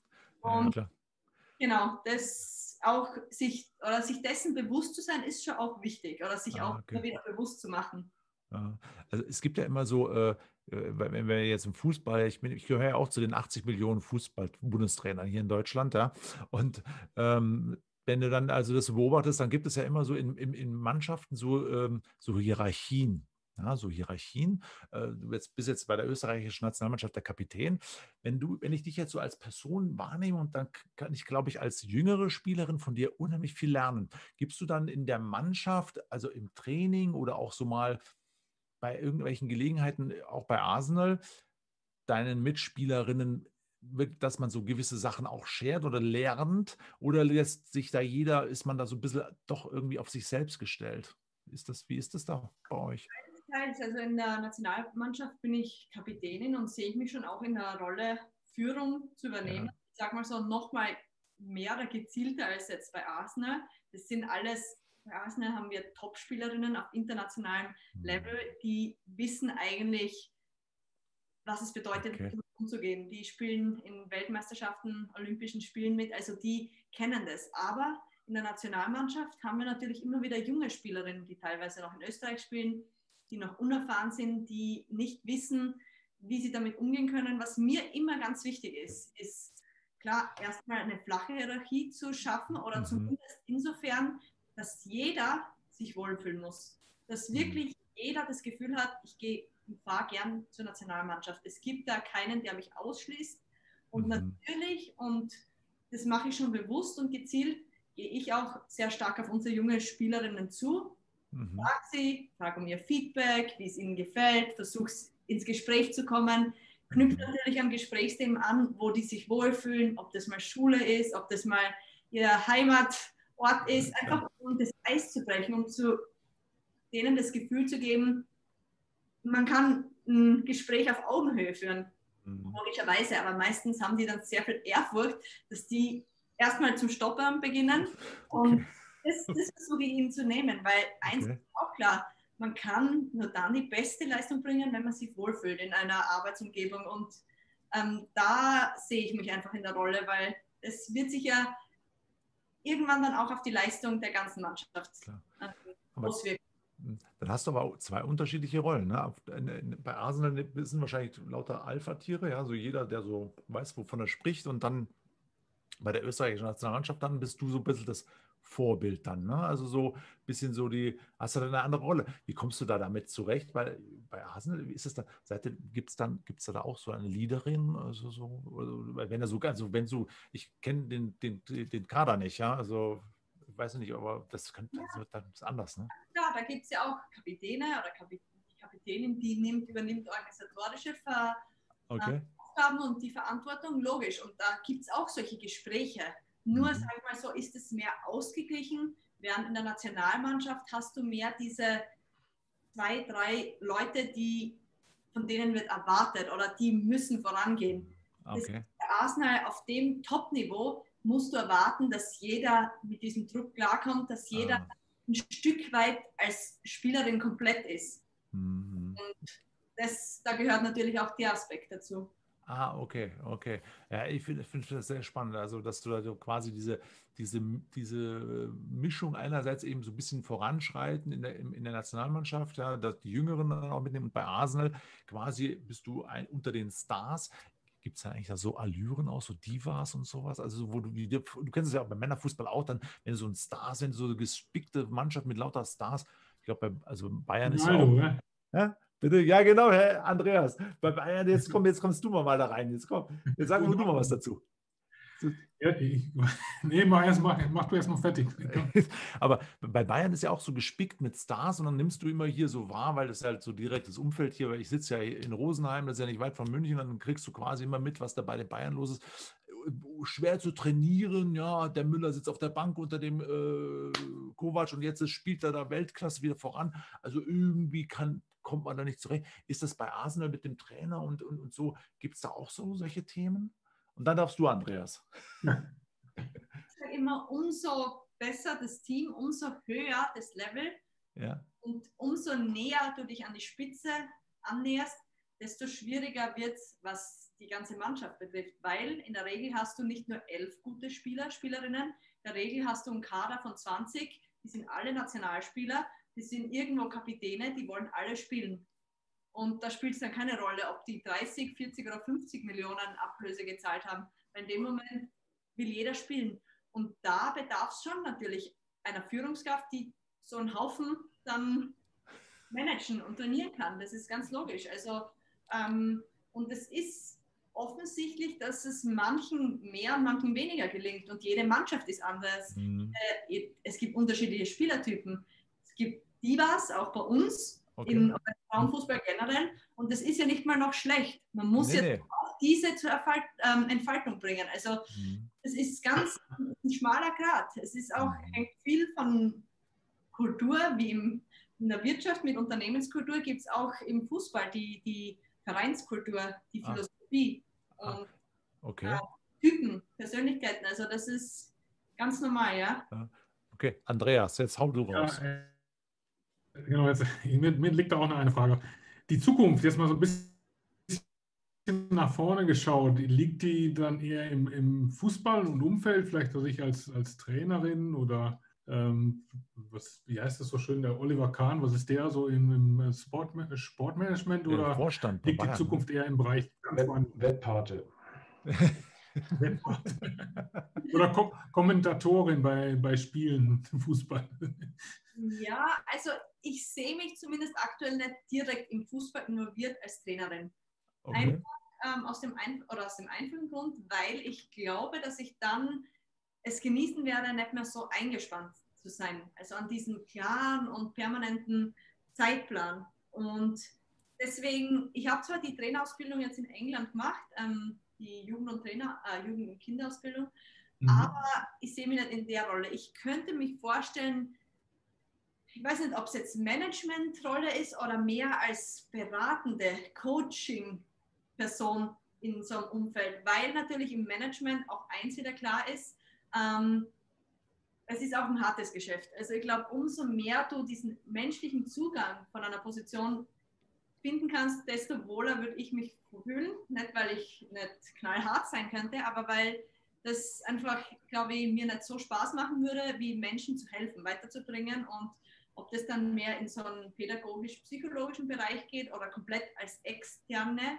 Ja, ja, klar. Genau, das auch sich oder sich dessen bewusst zu sein, ist schon auch wichtig. Oder sich ah, auch okay. wieder bewusst zu machen. Ja. Also es gibt ja immer so, äh, wenn wir jetzt im Fußball, ich, bin, ich gehöre ja auch zu den achtzig Millionen Fußball-Bundestrainern hier in Deutschland, ja. Und ähm, wenn du dann also das beobachtest, dann gibt es ja immer so in, in, in Mannschaften so, ähm, so Hierarchien. Ja, so Hierarchien. Du jetzt, bist jetzt bei der österreichischen Nationalmannschaft der Kapitän. Wenn du, wenn ich dich jetzt so als Person wahrnehme und dann kann ich, glaube ich, als jüngere Spielerin von dir unheimlich viel lernen. Gibst du dann in der Mannschaft, also im Training oder auch so mal bei irgendwelchen Gelegenheiten, auch bei Arsenal, deinen Mitspielerinnen, dass man so gewisse Sachen auch shared oder lernt? Oder lässt sich da jeder, ist man da so ein bisschen doch irgendwie auf sich selbst gestellt? Ist das, wie ist das da bei euch? Also in der Nationalmannschaft bin ich Kapitänin und sehe ich mich schon auch in der Rolle, Führung zu übernehmen. Ja. Ich sage mal so, noch mal mehr oder gezielter als jetzt bei Arsenal. Das sind alles, bei Arsenal haben wir Top-Spielerinnen auf internationalem Level, die wissen eigentlich, was es bedeutet, okay. mit umzugehen. Die spielen in Weltmeisterschaften, Olympischen Spielen mit, also die kennen das. Aber in der Nationalmannschaft haben wir natürlich immer wieder junge Spielerinnen, die teilweise noch in Österreich spielen, die noch unerfahren sind, die nicht wissen, wie sie damit umgehen können. Was mir immer ganz wichtig ist, ist klar, erstmal eine flache Hierarchie zu schaffen oder mhm. zumindest insofern, dass jeder sich wohlfühlen muss. Dass wirklich mhm. jeder das Gefühl hat, ich gehe und fahre gern zur Nationalmannschaft. Es gibt da keinen, der mich ausschließt. Und mhm. natürlich, und das mache ich schon bewusst und gezielt, gehe ich auch sehr stark auf unsere jungen Spielerinnen zu. Mhm. Frag sie, frage um ihr Feedback, wie es ihnen gefällt, versuche ins Gespräch zu kommen, knüpft mhm. natürlich an Gesprächsthemen an, wo die sich wohlfühlen, ob das mal Schule ist, ob das mal ihr Heimatort ist, einfach um das Eis zu brechen, um zu denen das Gefühl zu geben, man kann ein Gespräch auf Augenhöhe führen, mhm. logischerweise, aber meistens haben die dann sehr viel Ehrfurcht, dass die erstmal zum Stoppern beginnen und okay. Das, das versuche ich ihnen zu nehmen, weil eins okay. ist auch klar, man kann nur dann die beste Leistung bringen, wenn man sich wohlfühlt in einer Arbeitsumgebung und ähm, da sehe ich mich einfach in der Rolle, weil es wird sich ja irgendwann dann auch auf die Leistung der ganzen Mannschaft äh, auswirken. Dann hast du aber auch zwei unterschiedliche Rollen. Ne? Bei Arsenal sind wahrscheinlich lauter Alpha-Tiere, ja, so jeder, der so weiß, wovon er spricht, und dann bei der österreichischen Nationalmannschaft, dann bist du so ein bisschen das Vorbild dann, ne? Also so ein bisschen so die, hast du dann eine andere Rolle. Wie kommst du da damit zurecht? Weil bei Arsenal, wie ist es dann, gibt es dann, gibt es da auch so eine Leaderin, also so, also wenn er so, also wenn so, ich kenne den, den, den Kader nicht, ja, also ich weiß nicht, aber das, kann, das wird dann anders, ne? Ja, da gibt es ja auch Kapitäne oder Kapit die Kapitänin, die nimmt, übernimmt organisatorische Ver okay. Aufgaben und die Verantwortung, logisch. Und da gibt es auch solche Gespräche. Nur, mhm. sag ich mal so, ist es mehr ausgeglichen, während in der Nationalmannschaft hast du mehr diese zwei, drei Leute, die, von denen wird erwartet oder die müssen vorangehen. Okay. Bei Arsenal auf dem Top-Niveau musst du erwarten, dass jeder mit diesem Druck klarkommt, dass jeder ah. ein Stück weit als Spielerin komplett ist. Mhm. Und das, da gehört natürlich auch der Aspekt dazu. Ah, okay, okay. Ja, ich finde find das sehr spannend, also dass du da so quasi diese, diese, diese Mischung einerseits eben so ein bisschen voranschreiten in der, in der Nationalmannschaft, ja, dass die Jüngeren dann auch mitnehmen, und bei Arsenal quasi bist du ein, unter den Stars. Gibt es da eigentlich da so Allüren auch, so Divas und sowas? Also, wo du, du kennst es ja auch beim Männerfußball auch, dann, wenn du so ein Star sind, so eine gespickte Mannschaft mit lauter Stars. Ich glaube, also Bayern ist ja auch. Ja? Ja? Bitte? Ja, genau, Herr Andreas. Bei Bayern, jetzt, komm, jetzt kommst du mal da rein. Jetzt komm, jetzt sagen wir du mal was dazu. Ja, ich, nee, mach, erst, mach, mach du erst noch fertig. Aber bei Bayern ist ja auch so gespickt mit Stars, und dann nimmst du immer hier so wahr, weil das halt so direktes Umfeld hier, weil ich sitze ja in Rosenheim, das ist ja nicht weit von München, dann kriegst du quasi immer mit, was da bei den Bayern los ist. Schwer zu trainieren, ja, der Müller sitzt auf der Bank unter dem äh, Kovac, und jetzt spielt er da Weltklasse wieder voran. Also irgendwie kann, kommt man da nicht zurecht. Ist das bei Arsenal mit dem Trainer und, und, und so, gibt es da auch so solche Themen? Und dann darfst du, Andreas. Ja. Ich sage immer, umso besser das Team, umso höher das Level, ja. und umso näher du dich an die Spitze annäherst, desto schwieriger wird es, was die ganze Mannschaft betrifft, weil in der Regel hast du nicht nur elf gute Spieler, Spielerinnen, in der Regel hast du einen Kader von zwanzig, die sind alle Nationalspieler, die sind irgendwo Kapitäne, die wollen alle spielen. Und da spielt es dann keine Rolle, ob die dreißig, vierzig oder fünfzig Millionen Ablöse gezahlt haben. Weil in dem Moment will jeder spielen. Und da bedarf es schon natürlich einer Führungskraft, die so einen Haufen dann managen und trainieren kann. Das ist ganz logisch. Also, ähm, und es ist offensichtlich, dass es manchen mehr und manchen weniger gelingt. Und jede Mannschaft ist anders. Mhm. Äh, es gibt unterschiedliche Spielertypen. Es gibt Divas, auch bei uns. Okay. Im Frauenfußball generell. Und das ist ja nicht mal noch schlecht. Man muss nee, jetzt nee. auch diese zur Erfalt, ähm, Entfaltung bringen. Also mhm. es ist ganz ein schmaler Grat. Es ist auch, mhm. hängt viel von Kultur, wie im, in der Wirtschaft mit Unternehmenskultur gibt es auch im Fußball die, die Vereinskultur, die Philosophie ah. und ah. Okay. äh, Typen, Persönlichkeiten. Also das ist ganz normal, ja. Okay, Andreas, jetzt hau du raus. Ja, äh Genau, jetzt, mir, mir liegt da auch noch eine Frage. Die Zukunft, jetzt mal so ein bisschen nach vorne geschaut, liegt die dann eher im, im Fußball und Umfeld, vielleicht also ich als, als Trainerin oder ähm, was, wie heißt das so schön, der Oliver Kahn, was ist der so im, im Sport, Sportmanagement oder der Vorstand liegt Bayern, die Zukunft ne? eher im Bereich Wettpate? Oder Ko Kommentatorin bei, bei Spielen im Fußball? Ja, also ich sehe mich zumindest aktuell nicht direkt im Fußball involviert als Trainerin. Okay. Einfach ähm, aus, dem ein oder aus dem einfachen Grund, weil ich glaube, dass ich dann es genießen werde, nicht mehr so eingespannt zu sein. Also an diesem klaren und permanenten Zeitplan. Und deswegen, ich habe zwar die Trainerausbildung jetzt in England gemacht, ähm, die Jugend- und Trainer, äh, Jugend- und Kinderausbildung, mhm. aber ich sehe mich nicht in der Rolle. Ich könnte mich vorstellen, ich weiß nicht, ob es jetzt Managementrolle ist oder mehr als beratende Coaching-Person in so einem Umfeld, weil natürlich im Management auch eins wieder klar ist, ähm, es ist auch ein hartes Geschäft. Also ich glaube, umso mehr du diesen menschlichen Zugang von einer Position finden kannst, desto wohler würde ich mich fühlen. Nicht, weil ich nicht knallhart sein könnte, aber weil das einfach, glaube ich, mir nicht so Spaß machen würde, wie Menschen zu helfen, weiterzubringen. Und ob das dann mehr in so einen pädagogisch-psychologischen Bereich geht oder komplett als Externe,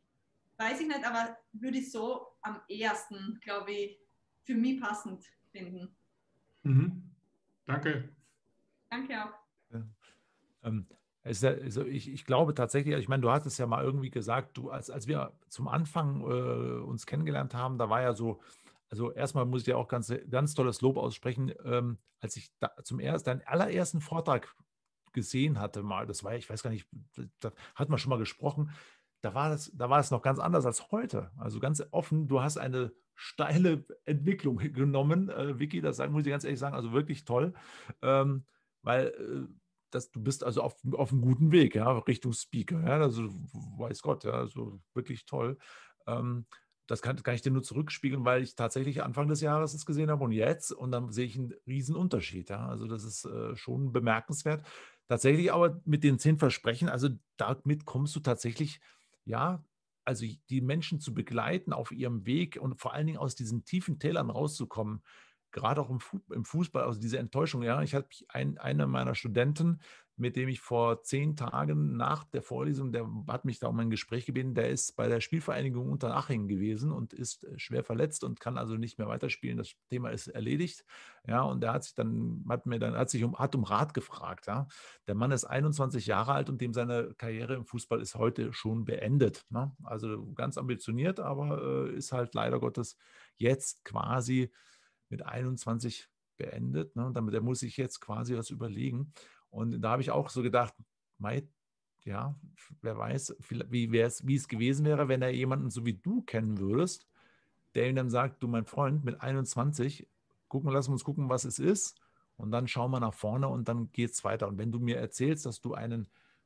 weiß ich nicht, aber würde ich so am ehesten, glaube ich, für mich passend finden. Mhm. Danke. Danke auch. Ja. Ähm, es ist ja, also ich, ich glaube tatsächlich, ich meine, du hattest ja mal irgendwie gesagt, du, als, als wir zum Anfang äh, uns kennengelernt haben, da war ja so, also erstmal muss ich dir auch ganz, ganz tolles Lob aussprechen, ähm, als ich da zum ersten, deinen allerersten Vortrag gesehen hatte, mal, das war, ich weiß gar nicht, da hat man schon mal gesprochen, da war das, da war es noch ganz anders als heute. Also ganz offen, du hast eine steile Entwicklung genommen, äh, Vicky, das sagen, muss ich ganz ehrlich sagen, also wirklich toll, ähm, weil äh, das, du bist also auf, auf einem guten Weg, ja, Richtung Speaker, ja, also weiß Gott, ja, also wirklich toll. Ähm, das kann, kann ich dir nur zurückspiegeln, weil ich tatsächlich Anfang des Jahres es gesehen habe und jetzt, und dann sehe ich einen riesen Unterschied, ja, also das ist äh, schon bemerkenswert. Tatsächlich aber mit den zehn Versprechen, also damit kommst du tatsächlich, ja, also die Menschen zu begleiten auf ihrem Weg und vor allen Dingen aus diesen tiefen Tälern rauszukommen, gerade auch im, Fu im Fußball, also diese Enttäuschung, ja, ich hatte ein, eine meiner Studenten, mit dem ich vor zehn Tagen nach der Vorlesung, der hat mich da um ein Gespräch gebeten, der ist bei der Spielvereinigung Unterhaching gewesen und ist schwer verletzt und kann also nicht mehr weiterspielen. Das Thema ist erledigt, ja, und der hat sich dann, hat mir dann, hat sich um, hat um Rat gefragt, ja. Der Mann ist einundzwanzig Jahre alt und dem seine Karriere im Fußball ist heute schon beendet, ne? Also ganz ambitioniert, aber äh, ist halt leider Gottes jetzt quasi mit einundzwanzig beendet, ne? Und damit, der muss sich jetzt quasi was überlegen. Und da habe ich auch so gedacht, mei, ja, wer weiß, wie, wie es gewesen wäre, wenn er jemanden so wie du kennen würdest, der ihm dann sagt, du mein Freund, mit einundzwanzig, gucken, lassen wir uns gucken, was es ist. Und dann schauen wir nach vorne und dann geht es weiter. Und wenn du mir erzählst, dass du einen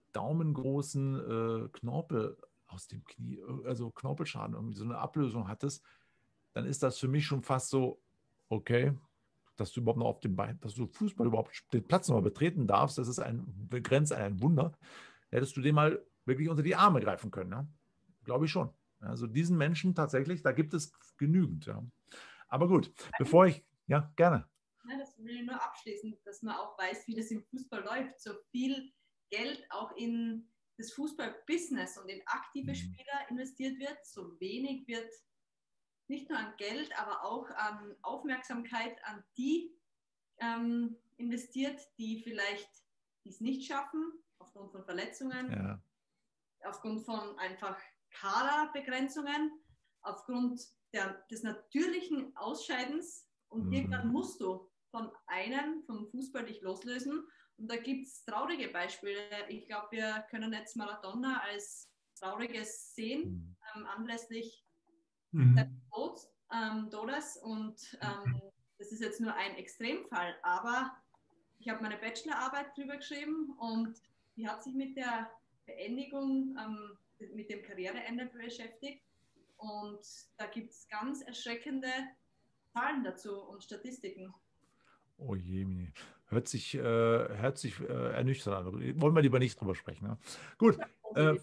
daumengroßen äh, Knorpel aus dem Knie, also Knorpelschaden, irgendwie so eine Ablösung hattest, dann ist das für mich schon fast so, okay, dass du überhaupt noch auf dem Bein, dass du Fußball überhaupt den Platz noch mal betreten darfst, das ist ein begrenzt ein Wunder. Hättest du den mal wirklich unter die Arme greifen können, ja? Glaube ich schon. Also diesen Menschen tatsächlich, da gibt es genügend, ja. Aber gut, bevor ich, ja, gerne. Ja, das will ich nur abschließen, dass man auch weiß, wie das im Fußball läuft. So viel Geld auch in das Fußball-Business und in aktive Spieler investiert wird, so wenig wird nicht nur an Geld, aber auch an Aufmerksamkeit an die ähm, investiert, die vielleicht es nicht schaffen, aufgrund von Verletzungen, Ja. aufgrund von einfach Kaderbegrenzungen, aufgrund der, des natürlichen Ausscheidens. Und Mhm. irgendwann musst du von einem, vom Fußball dich loslösen. Und da gibt es traurige Beispiele. Ich glaube, wir können jetzt Maradona als trauriges sehen, Mhm. ähm, anlässlich Mhm. des Todes, ähm, Todes. Und ähm, das ist jetzt nur ein Extremfall. Aber ich habe meine Bachelorarbeit drüber geschrieben und die hat sich mit der Beendigung, ähm, mit dem Karriereende beschäftigt. Und da gibt es ganz erschreckende Zahlen dazu und Statistiken. Oh je, Mini. Hört sich, äh, hört sich äh, ernüchternd an. Wollen wir lieber nicht drüber sprechen. Ne? Gut. Äh,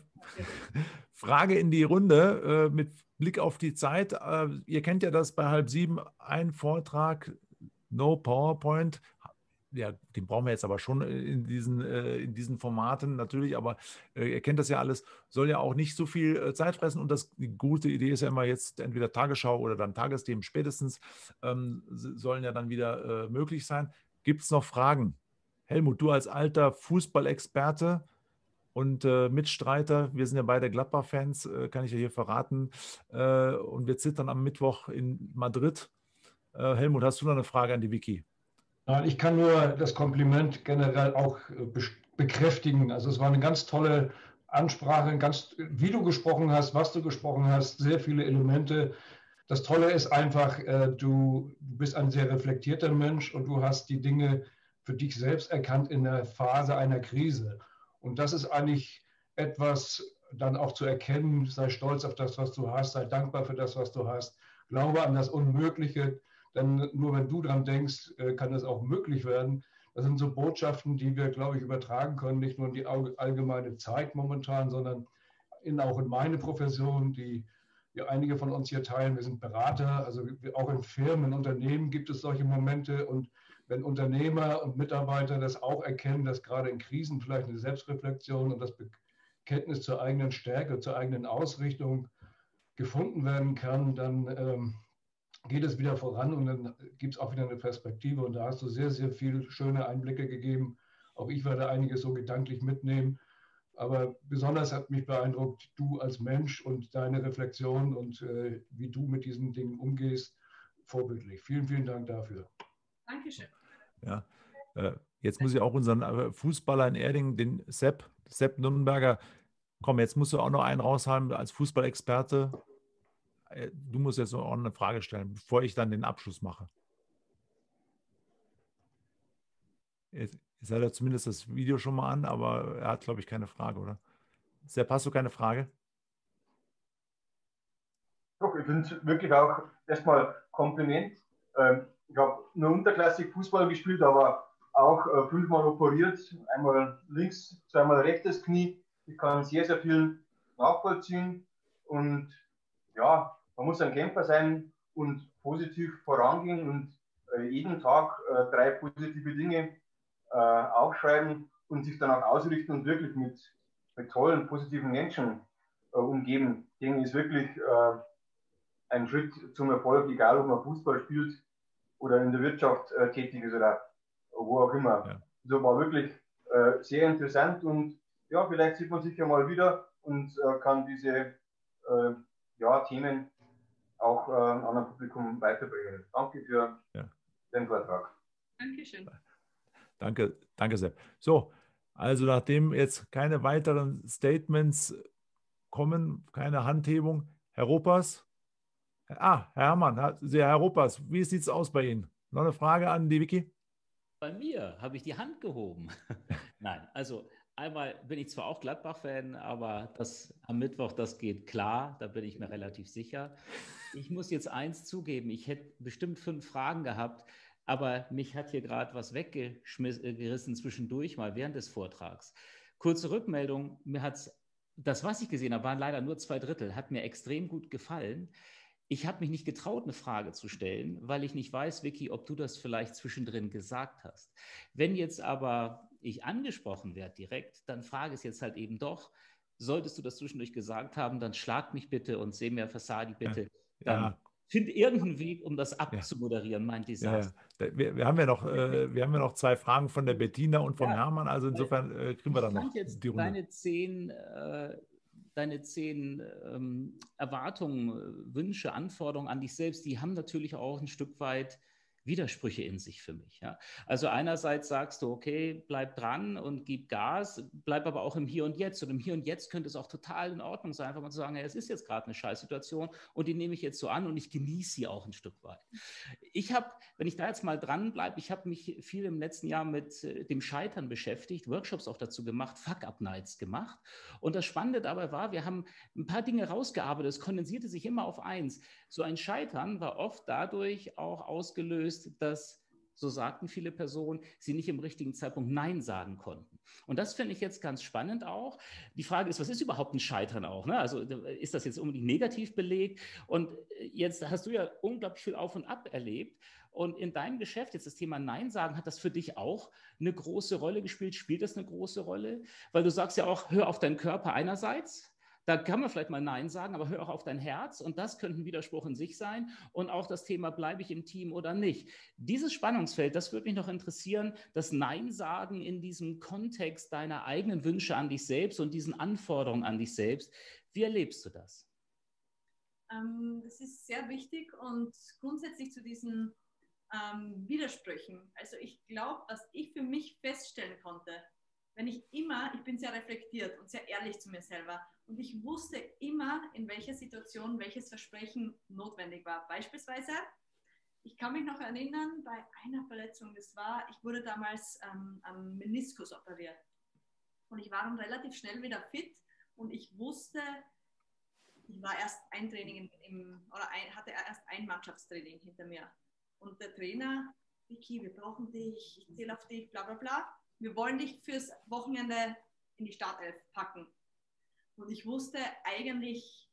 Frage in die Runde äh, mit Blick auf die Zeit. Äh, ihr kennt ja das bei halb sieben, ein Vortrag, no PowerPoint. Ja, den brauchen wir jetzt aber schon in diesen, äh, in diesen Formaten natürlich, aber äh, ihr kennt das ja alles, soll ja auch nicht so viel äh, Zeit fressen und das, die gute Idee ist ja immer jetzt entweder Tagesschau oder dann Tagesthemen spätestens, ähm, sollen ja dann wieder äh, möglich sein. Gibt es noch Fragen? Helmut, du als alter Fußballexperte und äh, Mitstreiter, wir sind ja beide Gladbach-Fans, äh, kann ich ja hier verraten, äh, und wir zittern am Mittwoch in Madrid. Äh, Helmut, hast du noch eine Frage an die Vicky? Nein, ich kann nur das Kompliment generell auch bekräftigen. Also es war eine ganz tolle Ansprache, ganz, wie du gesprochen hast, was du gesprochen hast, sehr viele Elemente. Das Tolle ist einfach, du bist ein sehr reflektierter Mensch und du hast die Dinge für dich selbst erkannt in der Phase einer Krise. Und das ist eigentlich etwas dann auch zu erkennen, sei stolz auf das, was du hast, sei dankbar für das, was du hast, glaube an das Unmögliche. Denn nur wenn du dran denkst, kann das auch möglich werden. Das sind so Botschaften, die wir, glaube ich, übertragen können, nicht nur in die allgemeine Zeit momentan, sondern in, auch in meine Profession, die wir einige von uns hier teilen. Wir sind Berater, also auch in Firmen, in Unternehmen gibt es solche Momente. Und wenn Unternehmer und Mitarbeiter das auch erkennen, dass gerade in Krisen vielleicht eine Selbstreflexion und das Bekenntnis zur eigenen Stärke, zur eigenen Ausrichtung gefunden werden kann, dann ähm, geht es wieder voran und dann gibt es auch wieder eine Perspektive. Und da hast du sehr, sehr viele schöne Einblicke gegeben. Auch ich werde einiges so gedanklich mitnehmen. Aber besonders hat mich beeindruckt, du als Mensch und deine Reflexion und äh, wie du mit diesen Dingen umgehst, vorbildlich. Vielen, vielen Dank dafür. Dankeschön. Ja, äh, jetzt muss ich auch unseren Fußballer in Erding, den Sepp, Sepp Nürnberger, komm, jetzt musst du auch noch einen raushaben als Fußballexperte. Du musst jetzt noch eine Frage stellen, bevor ich dann den Abschluss mache. Jetzt, jetzt hat er zumindest das Video schon mal an, aber er hat, glaube ich, keine Frage, oder? Sepp, hast du keine Frage? Doch, ich finde es wirklich auch erstmal Kompliment. Ähm, ich habe nur unterklassig Fußball gespielt, aber auch äh, fünfmal operiert. Einmal links, zweimal rechtes Knie. Ich kann sehr, sehr viel nachvollziehen. Und ja, man muss ein Kämpfer sein und positiv vorangehen und äh, jeden Tag äh, drei positive Dinge äh, aufschreiben und sich danach ausrichten und wirklich mit, mit tollen, positiven Menschen äh, umgeben. Ich denke, ist wirklich äh, ein Schritt zum Erfolg, egal ob man Fußball spielt oder in der Wirtschaft äh, tätig ist oder wo auch immer. Ja. Also war wirklich äh, sehr interessant und ja, vielleicht sieht man sich ja mal wieder und äh, kann diese äh, ja, Themen auch äh, an einem Publikum weiterbringen. Danke für ja. den Vortrag. Dankeschön. Danke, danke Sepp. So, also nachdem jetzt keine weiteren Statements kommen, keine Handhebung, Herr Ropas, ah, Herr Herrmann, Herr Ropas, wie sieht es aus bei Ihnen? Noch eine Frage an die Vicky? Bei mir habe ich die Hand gehoben. Nein, also einmal bin ich zwar auch Gladbach-Fan, aber das am Mittwoch, das geht klar, da bin ich mir relativ sicher. Ich muss jetzt eins zugeben, ich hätte bestimmt fünf Fragen gehabt, aber mich hat hier gerade was weggerissen zwischendurch, mal während des Vortrags. Kurze Rückmeldung, mir hat das, was ich gesehen habe, waren leider nur zwei Drittel, hat mir extrem gut gefallen. Ich habe mich nicht getraut, eine Frage zu stellen, weil ich nicht weiß, Vicky, ob du das vielleicht zwischendrin gesagt hast. Wenn jetzt aber ich angesprochen werde direkt, dann frage ich es jetzt halt eben doch. Solltest du das zwischendurch gesagt haben, dann schlag mich bitte und Semir Fassadi bitte. Dann ja. Find irgendeinen Weg, um das abzumoderieren, mein Desaster. Ja, ja. Wir, wir, haben ja noch, äh, wir haben ja noch zwei Fragen von der Bettina und vom ja, Hermann, also insofern äh, kriegen wir dann noch jetzt die Runde. Deine zehn, äh, deine zehn ähm, Erwartungen, Wünsche, Anforderungen an dich selbst, die haben natürlich auch ein Stück weit Widersprüche in sich für mich. Ja? Also einerseits sagst du, okay, bleib dran und gib Gas, bleib aber auch im Hier und Jetzt. Und im Hier und Jetzt könnte es auch total in Ordnung sein, einfach mal zu sagen, hey, es ist jetzt gerade eine Scheißsituation und die nehme ich jetzt so an und ich genieße sie auch ein Stück weit. Ich habe, wenn ich da jetzt mal dran bleibe, ich habe mich viel im letzten Jahr mit dem Scheitern beschäftigt, Workshops auch dazu gemacht, Fuck-Up-Nights gemacht. Und das Spannende dabei war, wir haben ein paar Dinge rausgearbeitet, es kondensierte sich immer auf eins. So ein Scheitern war oft dadurch auch ausgelöst, dass, so sagten viele Personen, sie nicht im richtigen Zeitpunkt Nein sagen konnten. Und das finde ich jetzt ganz spannend auch. Die Frage ist, was ist überhaupt ein Scheitern auch? Ne? Also ist das jetzt unbedingt negativ belegt? Und jetzt hast du ja unglaublich viel Auf und Ab erlebt. Und in deinem Geschäft, jetzt das Thema Nein sagen, hat das für dich auch eine große Rolle gespielt? Spielt das eine große Rolle? Weil du sagst ja auch, hör auf deinen Körper einerseits. Da kann man vielleicht mal Nein sagen, aber hör auch auf dein Herz. Und das könnte ein Widerspruch in sich sein. Und auch das Thema, bleibe ich im Team oder nicht. Dieses Spannungsfeld, das würde mich noch interessieren, das Nein sagen in diesem Kontext deiner eigenen Wünsche an dich selbst und diesen Anforderungen an dich selbst. Wie erlebst du das? Ähm, das ist sehr wichtig und grundsätzlich zu diesen ähm, Widersprüchen. Also ich glaube, was ich für mich feststellen konnte, wenn ich immer, ich bin sehr reflektiert und sehr ehrlich zu mir selber und ich wusste immer, in welcher Situation welches Versprechen notwendig war. Beispielsweise, ich kann mich noch erinnern, bei einer Verletzung, das war, ich wurde damals ähm, am Meniskus operiert und ich war dann relativ schnell wieder fit und ich wusste, ich war erst ein Training im, im oder ein, hatte erst ein Mannschaftstraining hinter mir und der Trainer, Vicky, wir brauchen dich, ich zähle auf dich, bla bla bla. Wir wollen dich fürs Wochenende in die Startelf packen. Und ich wusste eigentlich,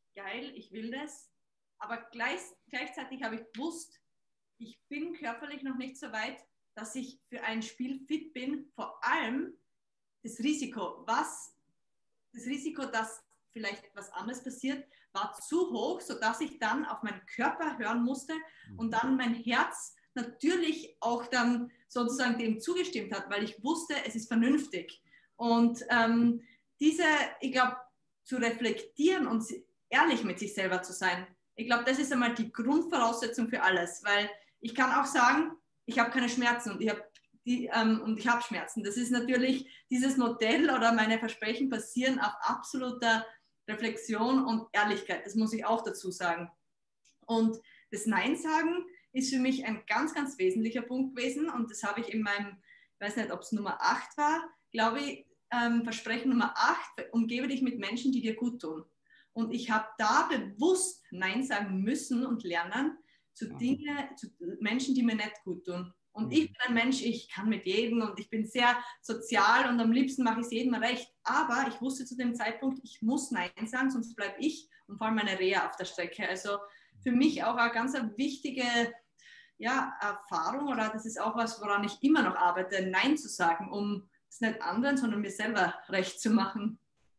geil, ich will das. Aber gleich, gleichzeitig habe ich gewusst, ich bin körperlich noch nicht so weit, dass ich für ein Spiel fit bin. Vor allem das Risiko, was, das Risiko, dass vielleicht was anderes passiert, war zu hoch, sodass ich dann auf meinen Körper hören musste und dann mein Herz natürlich auch dann sozusagen dem zugestimmt hat, weil ich wusste, es ist vernünftig. Und ähm, diese, ich glaube, zu reflektieren und ehrlich mit sich selber zu sein, ich glaube, das ist einmal die Grundvoraussetzung für alles, weil ich kann auch sagen, ich habe keine Schmerzen und ich habe die, ähm, und ich habe Schmerzen. Das ist natürlich, dieses Modell oder meine Versprechen basieren auf absoluter Reflexion und Ehrlichkeit. Das muss ich auch dazu sagen. Und das Nein sagen ist für mich ein ganz, ganz wesentlicher Punkt gewesen und das habe ich in meinem, ich weiß nicht, ob es Nummer acht war, glaube ich, ähm, Versprechen Nummer acht, umgebe dich mit Menschen, die dir gut tun. Und ich habe da bewusst Nein sagen müssen und lernen zu Dinge, zu Menschen, die mir nicht gut tun. Und ich bin ein Mensch, ich kann mit jedem und ich bin sehr sozial und am liebsten mache ich es jedem recht. Aber ich wusste zu dem Zeitpunkt, ich muss Nein sagen, sonst bleibe ich und vor allem meine Reha auf der Strecke. Also für mich auch eine ganz wichtige ja, Erfahrung oder das ist auch was, woran ich immer noch arbeite, Nein zu sagen, um es nicht anderen, sondern mir selber recht zu machen.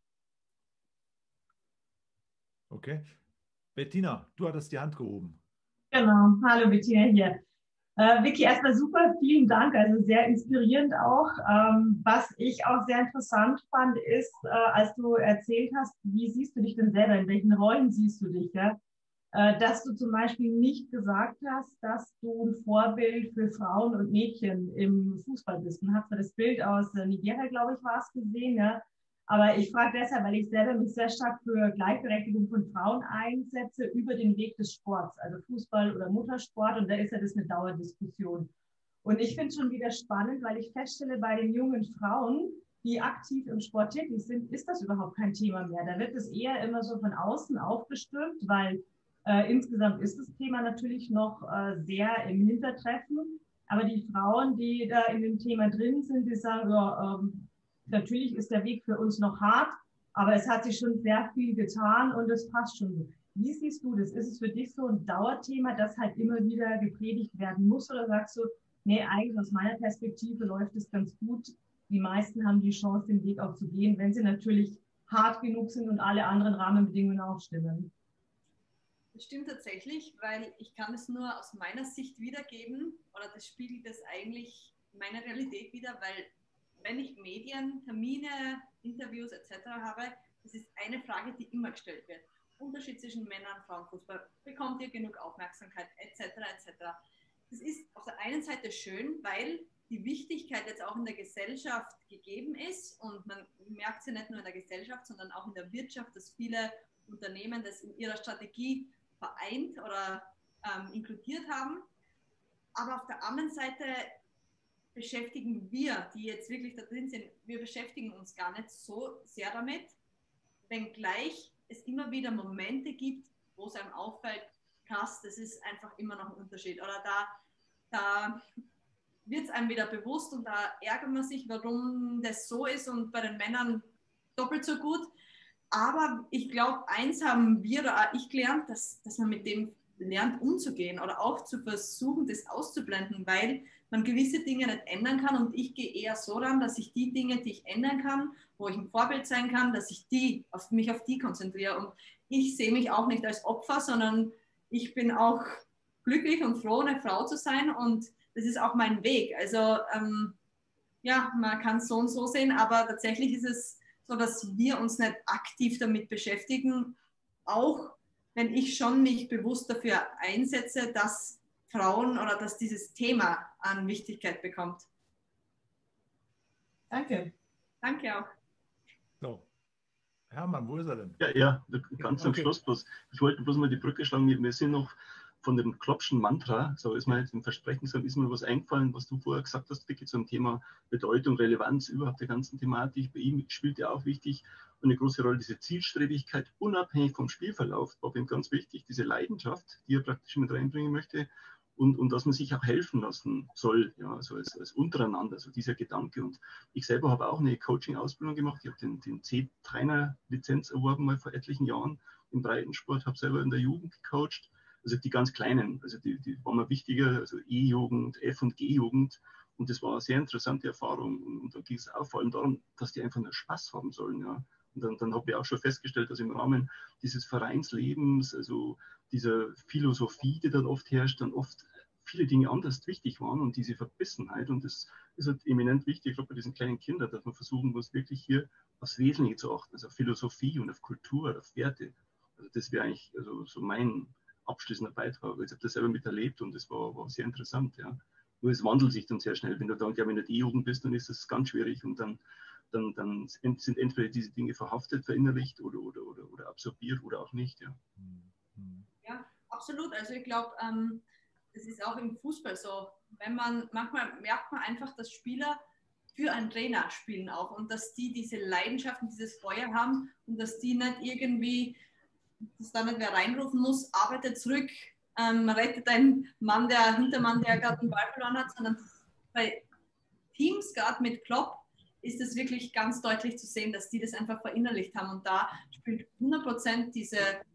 Okay. Bettina, du hattest die Hand gehoben. Genau, hallo Bettina hier. Äh, Vicky, erstmal super, vielen Dank, also sehr inspirierend auch. Ähm, was ich auch sehr interessant fand, ist, äh, als du erzählt hast, wie siehst du dich denn selber, in welchen Rollen siehst du dich, ja? Äh, dass du zum Beispiel nicht gesagt hast, dass du ein Vorbild für Frauen und Mädchen im Fußball bist. Man hat zwar das Bild aus Nigeria, glaube ich, war es gesehen, ja? Aber ich frage deshalb, weil ich selber mich sehr stark für Gleichberechtigung von Frauen einsetze über den Weg des Sports, also Fußball oder Muttersport. Und da ist ja das eine Dauerdiskussion. Und ich finde es schon wieder spannend, weil ich feststelle, bei den jungen Frauen, die aktiv im Sport tätig sind, ist das überhaupt kein Thema mehr. Da wird es eher immer so von außen aufgestülpt, weil äh, insgesamt ist das Thema natürlich noch äh, sehr im Hintertreffen. Aber die Frauen, die da in dem Thema drin sind, die sagen, ja, ähm, natürlich ist der Weg für uns noch hart, aber es hat sich schon sehr viel getan und es passt schon. Wie siehst du das? Ist es für dich so ein Dauerthema, das halt immer wieder gepredigt werden muss? Oder sagst du, nee, eigentlich aus meiner Perspektive läuft es ganz gut. Die meisten haben die Chance, den Weg auch zu gehen, wenn sie natürlich hart genug sind und alle anderen Rahmenbedingungen auch stimmen. Das stimmt tatsächlich, weil ich kann es nur aus meiner Sicht wiedergeben oder das spiegelt es eigentlich meine Realität wider, weil wenn ich Medien, Termine, Interviews et cetera habe, das ist eine Frage, die immer gestellt wird. Unterschied zwischen Männern und Frauenfußball. Bekommt ihr genug Aufmerksamkeit et cetera et cetera. Das ist auf der einen Seite schön, weil die Wichtigkeit jetzt auch in der Gesellschaft gegeben ist und man merkt sie nicht nur in der Gesellschaft, sondern auch in der Wirtschaft, dass viele Unternehmen das in ihrer Strategie vereint oder ähm, inkludiert haben. Aber auf der anderen Seite beschäftigen wir, die jetzt wirklich da drin sind, wir beschäftigen uns gar nicht so sehr damit, wenngleich es immer wieder Momente gibt, wo es einem auffällt, krass, das ist einfach immer noch ein Unterschied. Oder da, da wird es einem wieder bewusst und da ärgert man sich, warum das so ist und bei den Männern doppelt so gut. Aber ich glaube, eins haben wir oder ich gelernt, dass, dass man mit dem lernt umzugehen oder auch zu versuchen, das auszublenden, weil man gewisse Dinge nicht ändern kann und ich gehe eher so ran, dass ich die Dinge, die ich ändern kann, wo ich ein Vorbild sein kann, dass ich die, auf mich auf die konzentriere und ich sehe mich auch nicht als Opfer, sondern ich bin auch glücklich und froh, eine Frau zu sein und das ist auch mein Weg. Also ähm, ja, man kann es so und so sehen, aber tatsächlich ist es so, dass wir uns nicht aktiv damit beschäftigen, auch wenn ich schon mich bewusst dafür einsetze, dass Frauen oder dass dieses Thema an Wichtigkeit bekommt. Danke. Danke auch. So. Hermann, wo ist er denn? Ja, ja, ganz am okay. Schluss bloß. Ich wollte bloß mal die Brücke schlagen. Wir sind noch von dem Kloppschen Mantra, so ist mir jetzt im Versprechen, so ist mir was eingefallen, was du vorher gesagt hast, Vicky, zum Thema Bedeutung, Relevanz überhaupt der ganzen Thematik. Bei ihm spielt ja auch wichtig und eine große Rolle diese Zielstrebigkeit, unabhängig vom Spielverlauf, war ihm ganz wichtig, diese Leidenschaft, die er praktisch mit reinbringen möchte und, und dass man sich auch helfen lassen soll, ja, also als, als untereinander, so dieser Gedanke. Und ich selber habe auch eine Coaching-Ausbildung gemacht, ich habe den, den C-Trainer-Lizenz erworben mal vor etlichen Jahren im Breitensport, habe selber in der Jugend gecoacht. Also die ganz Kleinen, also die, die waren mir wichtiger, also E-Jugend, F- und G-Jugend. Und das war eine sehr interessante Erfahrung. Und, und da ging es auch vor allem darum, dass die einfach nur Spaß haben sollen. Ja. Und dann, dann habe ich auch schon festgestellt, dass im Rahmen dieses Vereinslebens, also dieser Philosophie, die dann oft herrscht, dann oft viele Dinge anders wichtig waren und diese Verbissenheit. Und das ist halt eminent wichtig, gerade bei diesen kleinen Kindern, dass man versuchen muss, wirklich hier aufs Wesentliche zu achten, also auf Philosophie und auf Kultur, auf Werte. Also das wäre eigentlich also so mein abschließender Beitrag. Ich habe das selber miterlebt und das war, war sehr interessant. Ja. Nur es wandelt sich dann sehr schnell. Wenn du dann, glaube ich, in der E-Jugend bist, dann ist das ganz schwierig und dann, dann, dann sind entweder diese Dinge verhaftet, verinnerlicht oder, oder, oder, oder absorbiert oder auch nicht. Ja, ja absolut. Also ich glaube, ähm, das ist auch im Fußball so. Wenn man, manchmal merkt man einfach, dass Spieler für einen Trainer spielen auch und dass die diese Leidenschaft und dieses Feuer haben und dass die nicht irgendwie, dass da nicht wer reinrufen muss, arbeitet zurück, ähm, rettet einen Mann, der Hintermann, der gerade den Ball verloren hat, sondern bei Teams, gerade mit Klopp, ist es wirklich ganz deutlich zu sehen, dass die das einfach verinnerlicht haben und da spielt hundert Prozent diese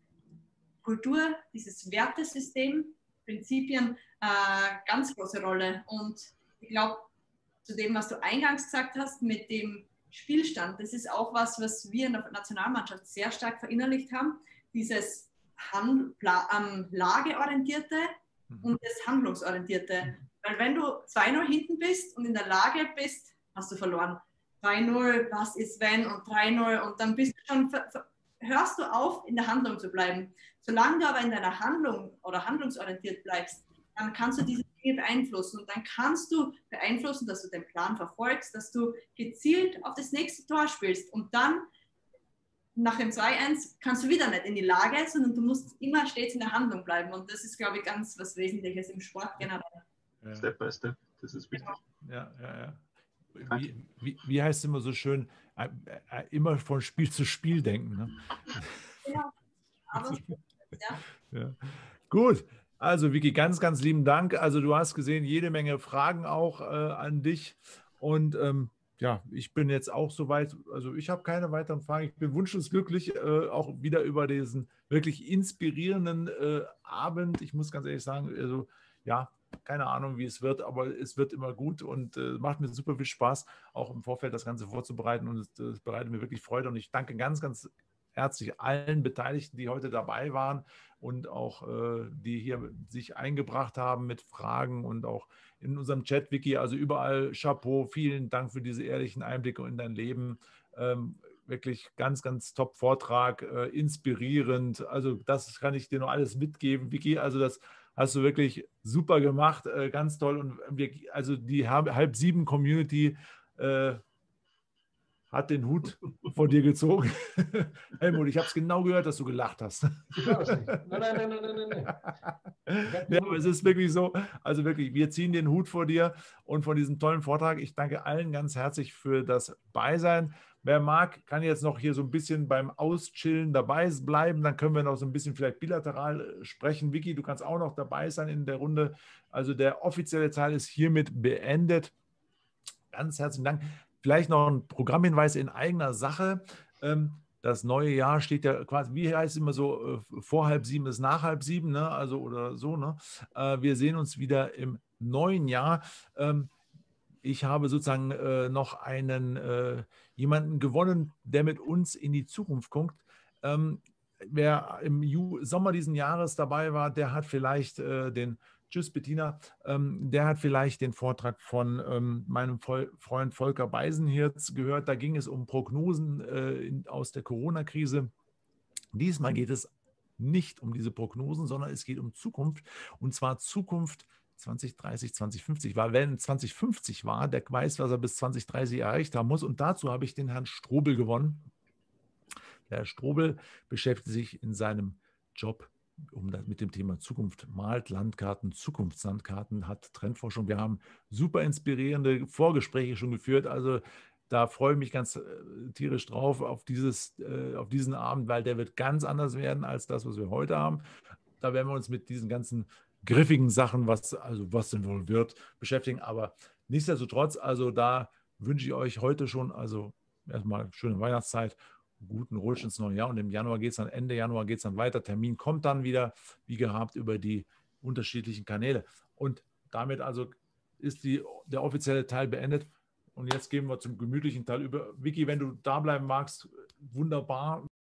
Kultur, dieses Wertesystem, Prinzipien äh, ganz große Rolle. Und ich glaube, zu dem, was du eingangs gesagt hast, mit dem Spielstand, das ist auch was, was wir in der Nationalmannschaft sehr stark verinnerlicht haben. Dieses Hand, ähm, Lageorientierte und das Handlungsorientierte. Weil wenn du zwei null hinten bist und in der Lage bist, hast du verloren. zwei null, was ist wenn und drei null und dann bist du schon, hörst du auf, in der Handlung zu bleiben. Solange du aber in deiner Handlung oder handlungsorientiert bleibst, dann kannst du diese Dinge beeinflussen und dann kannst du beeinflussen, dass du den Plan verfolgst, dass du gezielt auf das nächste Tor spielst und dann nach dem zwei eins kannst du wieder nicht in die Lage, sondern du musst immer stets in der Handlung bleiben und das ist, glaube ich, ganz was Wesentliches im Sport generell. Ja. Step by Step, das ist wichtig. Ja, ja, ja. Wie, wie, wie heißt es immer so schön, äh, äh, immer von Spiel zu Spiel denken. Ne? Ja, aber ja. Ja. Gut, also Vicky, ganz, ganz lieben Dank. Also du hast gesehen, jede Menge Fragen auch äh, an dich und ähm, ja, ich bin jetzt auch soweit, also ich habe keine weiteren Fragen. Ich bin wunschlos glücklich, äh, auch wieder über diesen wirklich inspirierenden äh, Abend. Ich muss ganz ehrlich sagen, also ja, keine Ahnung, wie es wird, aber es wird immer gut und äh, macht mir super viel Spaß, auch im Vorfeld das Ganze vorzubereiten und es, es bereitet mir wirklich Freude und ich danke ganz, ganz herzlich allen Beteiligten, die heute dabei waren und auch äh, die hier sich eingebracht haben mit Fragen und auch in unserem Chat, Vicky, also überall Chapeau, vielen Dank für diese ehrlichen Einblicke in dein Leben. Ähm, wirklich ganz, ganz top Vortrag, äh, inspirierend. Also das kann ich dir noch alles mitgeben, Vicky. Also das hast du wirklich super gemacht, äh, ganz toll. Und wir, also die halb sieben Community äh, hat den Hut vor dir gezogen. Helmut, ich habe es genau gehört, dass du gelacht hast. Nein, nein, nein, nein, nein, nein. Ja, aber es ist wirklich so, also wirklich, wir ziehen den Hut vor dir und von diesem tollen Vortrag. Ich danke allen ganz herzlich für das Beisein. Wer mag, kann jetzt noch hier so ein bisschen beim Auschillen dabei bleiben. Dann können wir noch so ein bisschen vielleicht bilateral sprechen. Vicky, du kannst auch noch dabei sein in der Runde. Also der offizielle Teil ist hiermit beendet. Ganz herzlichen Dank. Vielleicht noch ein Programmhinweis in eigener Sache. Das neue Jahr steht ja quasi, wie heißt es immer so, vor halb sieben ist nach halb sieben, ne? Also oder so. Ne? Wir sehen uns wieder im neuen Jahr. Ich habe sozusagen noch einen jemanden gewonnen, der mit uns in die Zukunft guckt. Wer im Sommer diesen Jahres dabei war, der hat vielleicht den Tschüss, Bettina. Ähm, der hat vielleicht den Vortrag von ähm, meinem Vol- Freund Volker Beisenherz gehört. Da ging es um Prognosen äh, in, aus der Corona-Krise. Diesmal geht es nicht um diese Prognosen, sondern es geht um Zukunft. Und zwar Zukunft zwanzig dreißig, zwanzig fünfzig. Weil wenn zwanzig fünfzig war, der weiß, was er bis zwanzig dreißig erreicht haben muss. Und dazu habe ich den Herrn Strobel gewonnen. Der Herr Strobel beschäftigt sich in seinem Job um das mit dem Thema Zukunft, malt Landkarten, Zukunftslandkarten, hat Trendforschung. Wir haben super inspirierende Vorgespräche schon geführt. Also da freue ich mich ganz äh, tierisch drauf auf, dieses, äh, auf diesen Abend, weil der wird ganz anders werden als das, was wir heute haben. Da werden wir uns mit diesen ganzen griffigen Sachen, was, also was denn wohl wird, beschäftigen. Aber nichtsdestotrotz, also da wünsche ich euch heute schon, also erstmal schöne Weihnachtszeit, guten Rutsch ins neue Jahr und im Januar geht es dann, Ende Januar geht es dann weiter. Termin kommt dann wieder, wie gehabt, über die unterschiedlichen Kanäle. Und damit also ist die, der offizielle Teil beendet. Und jetzt gehen wir zum gemütlichen Teil über. Vicky, wenn du da bleiben magst, wunderbar.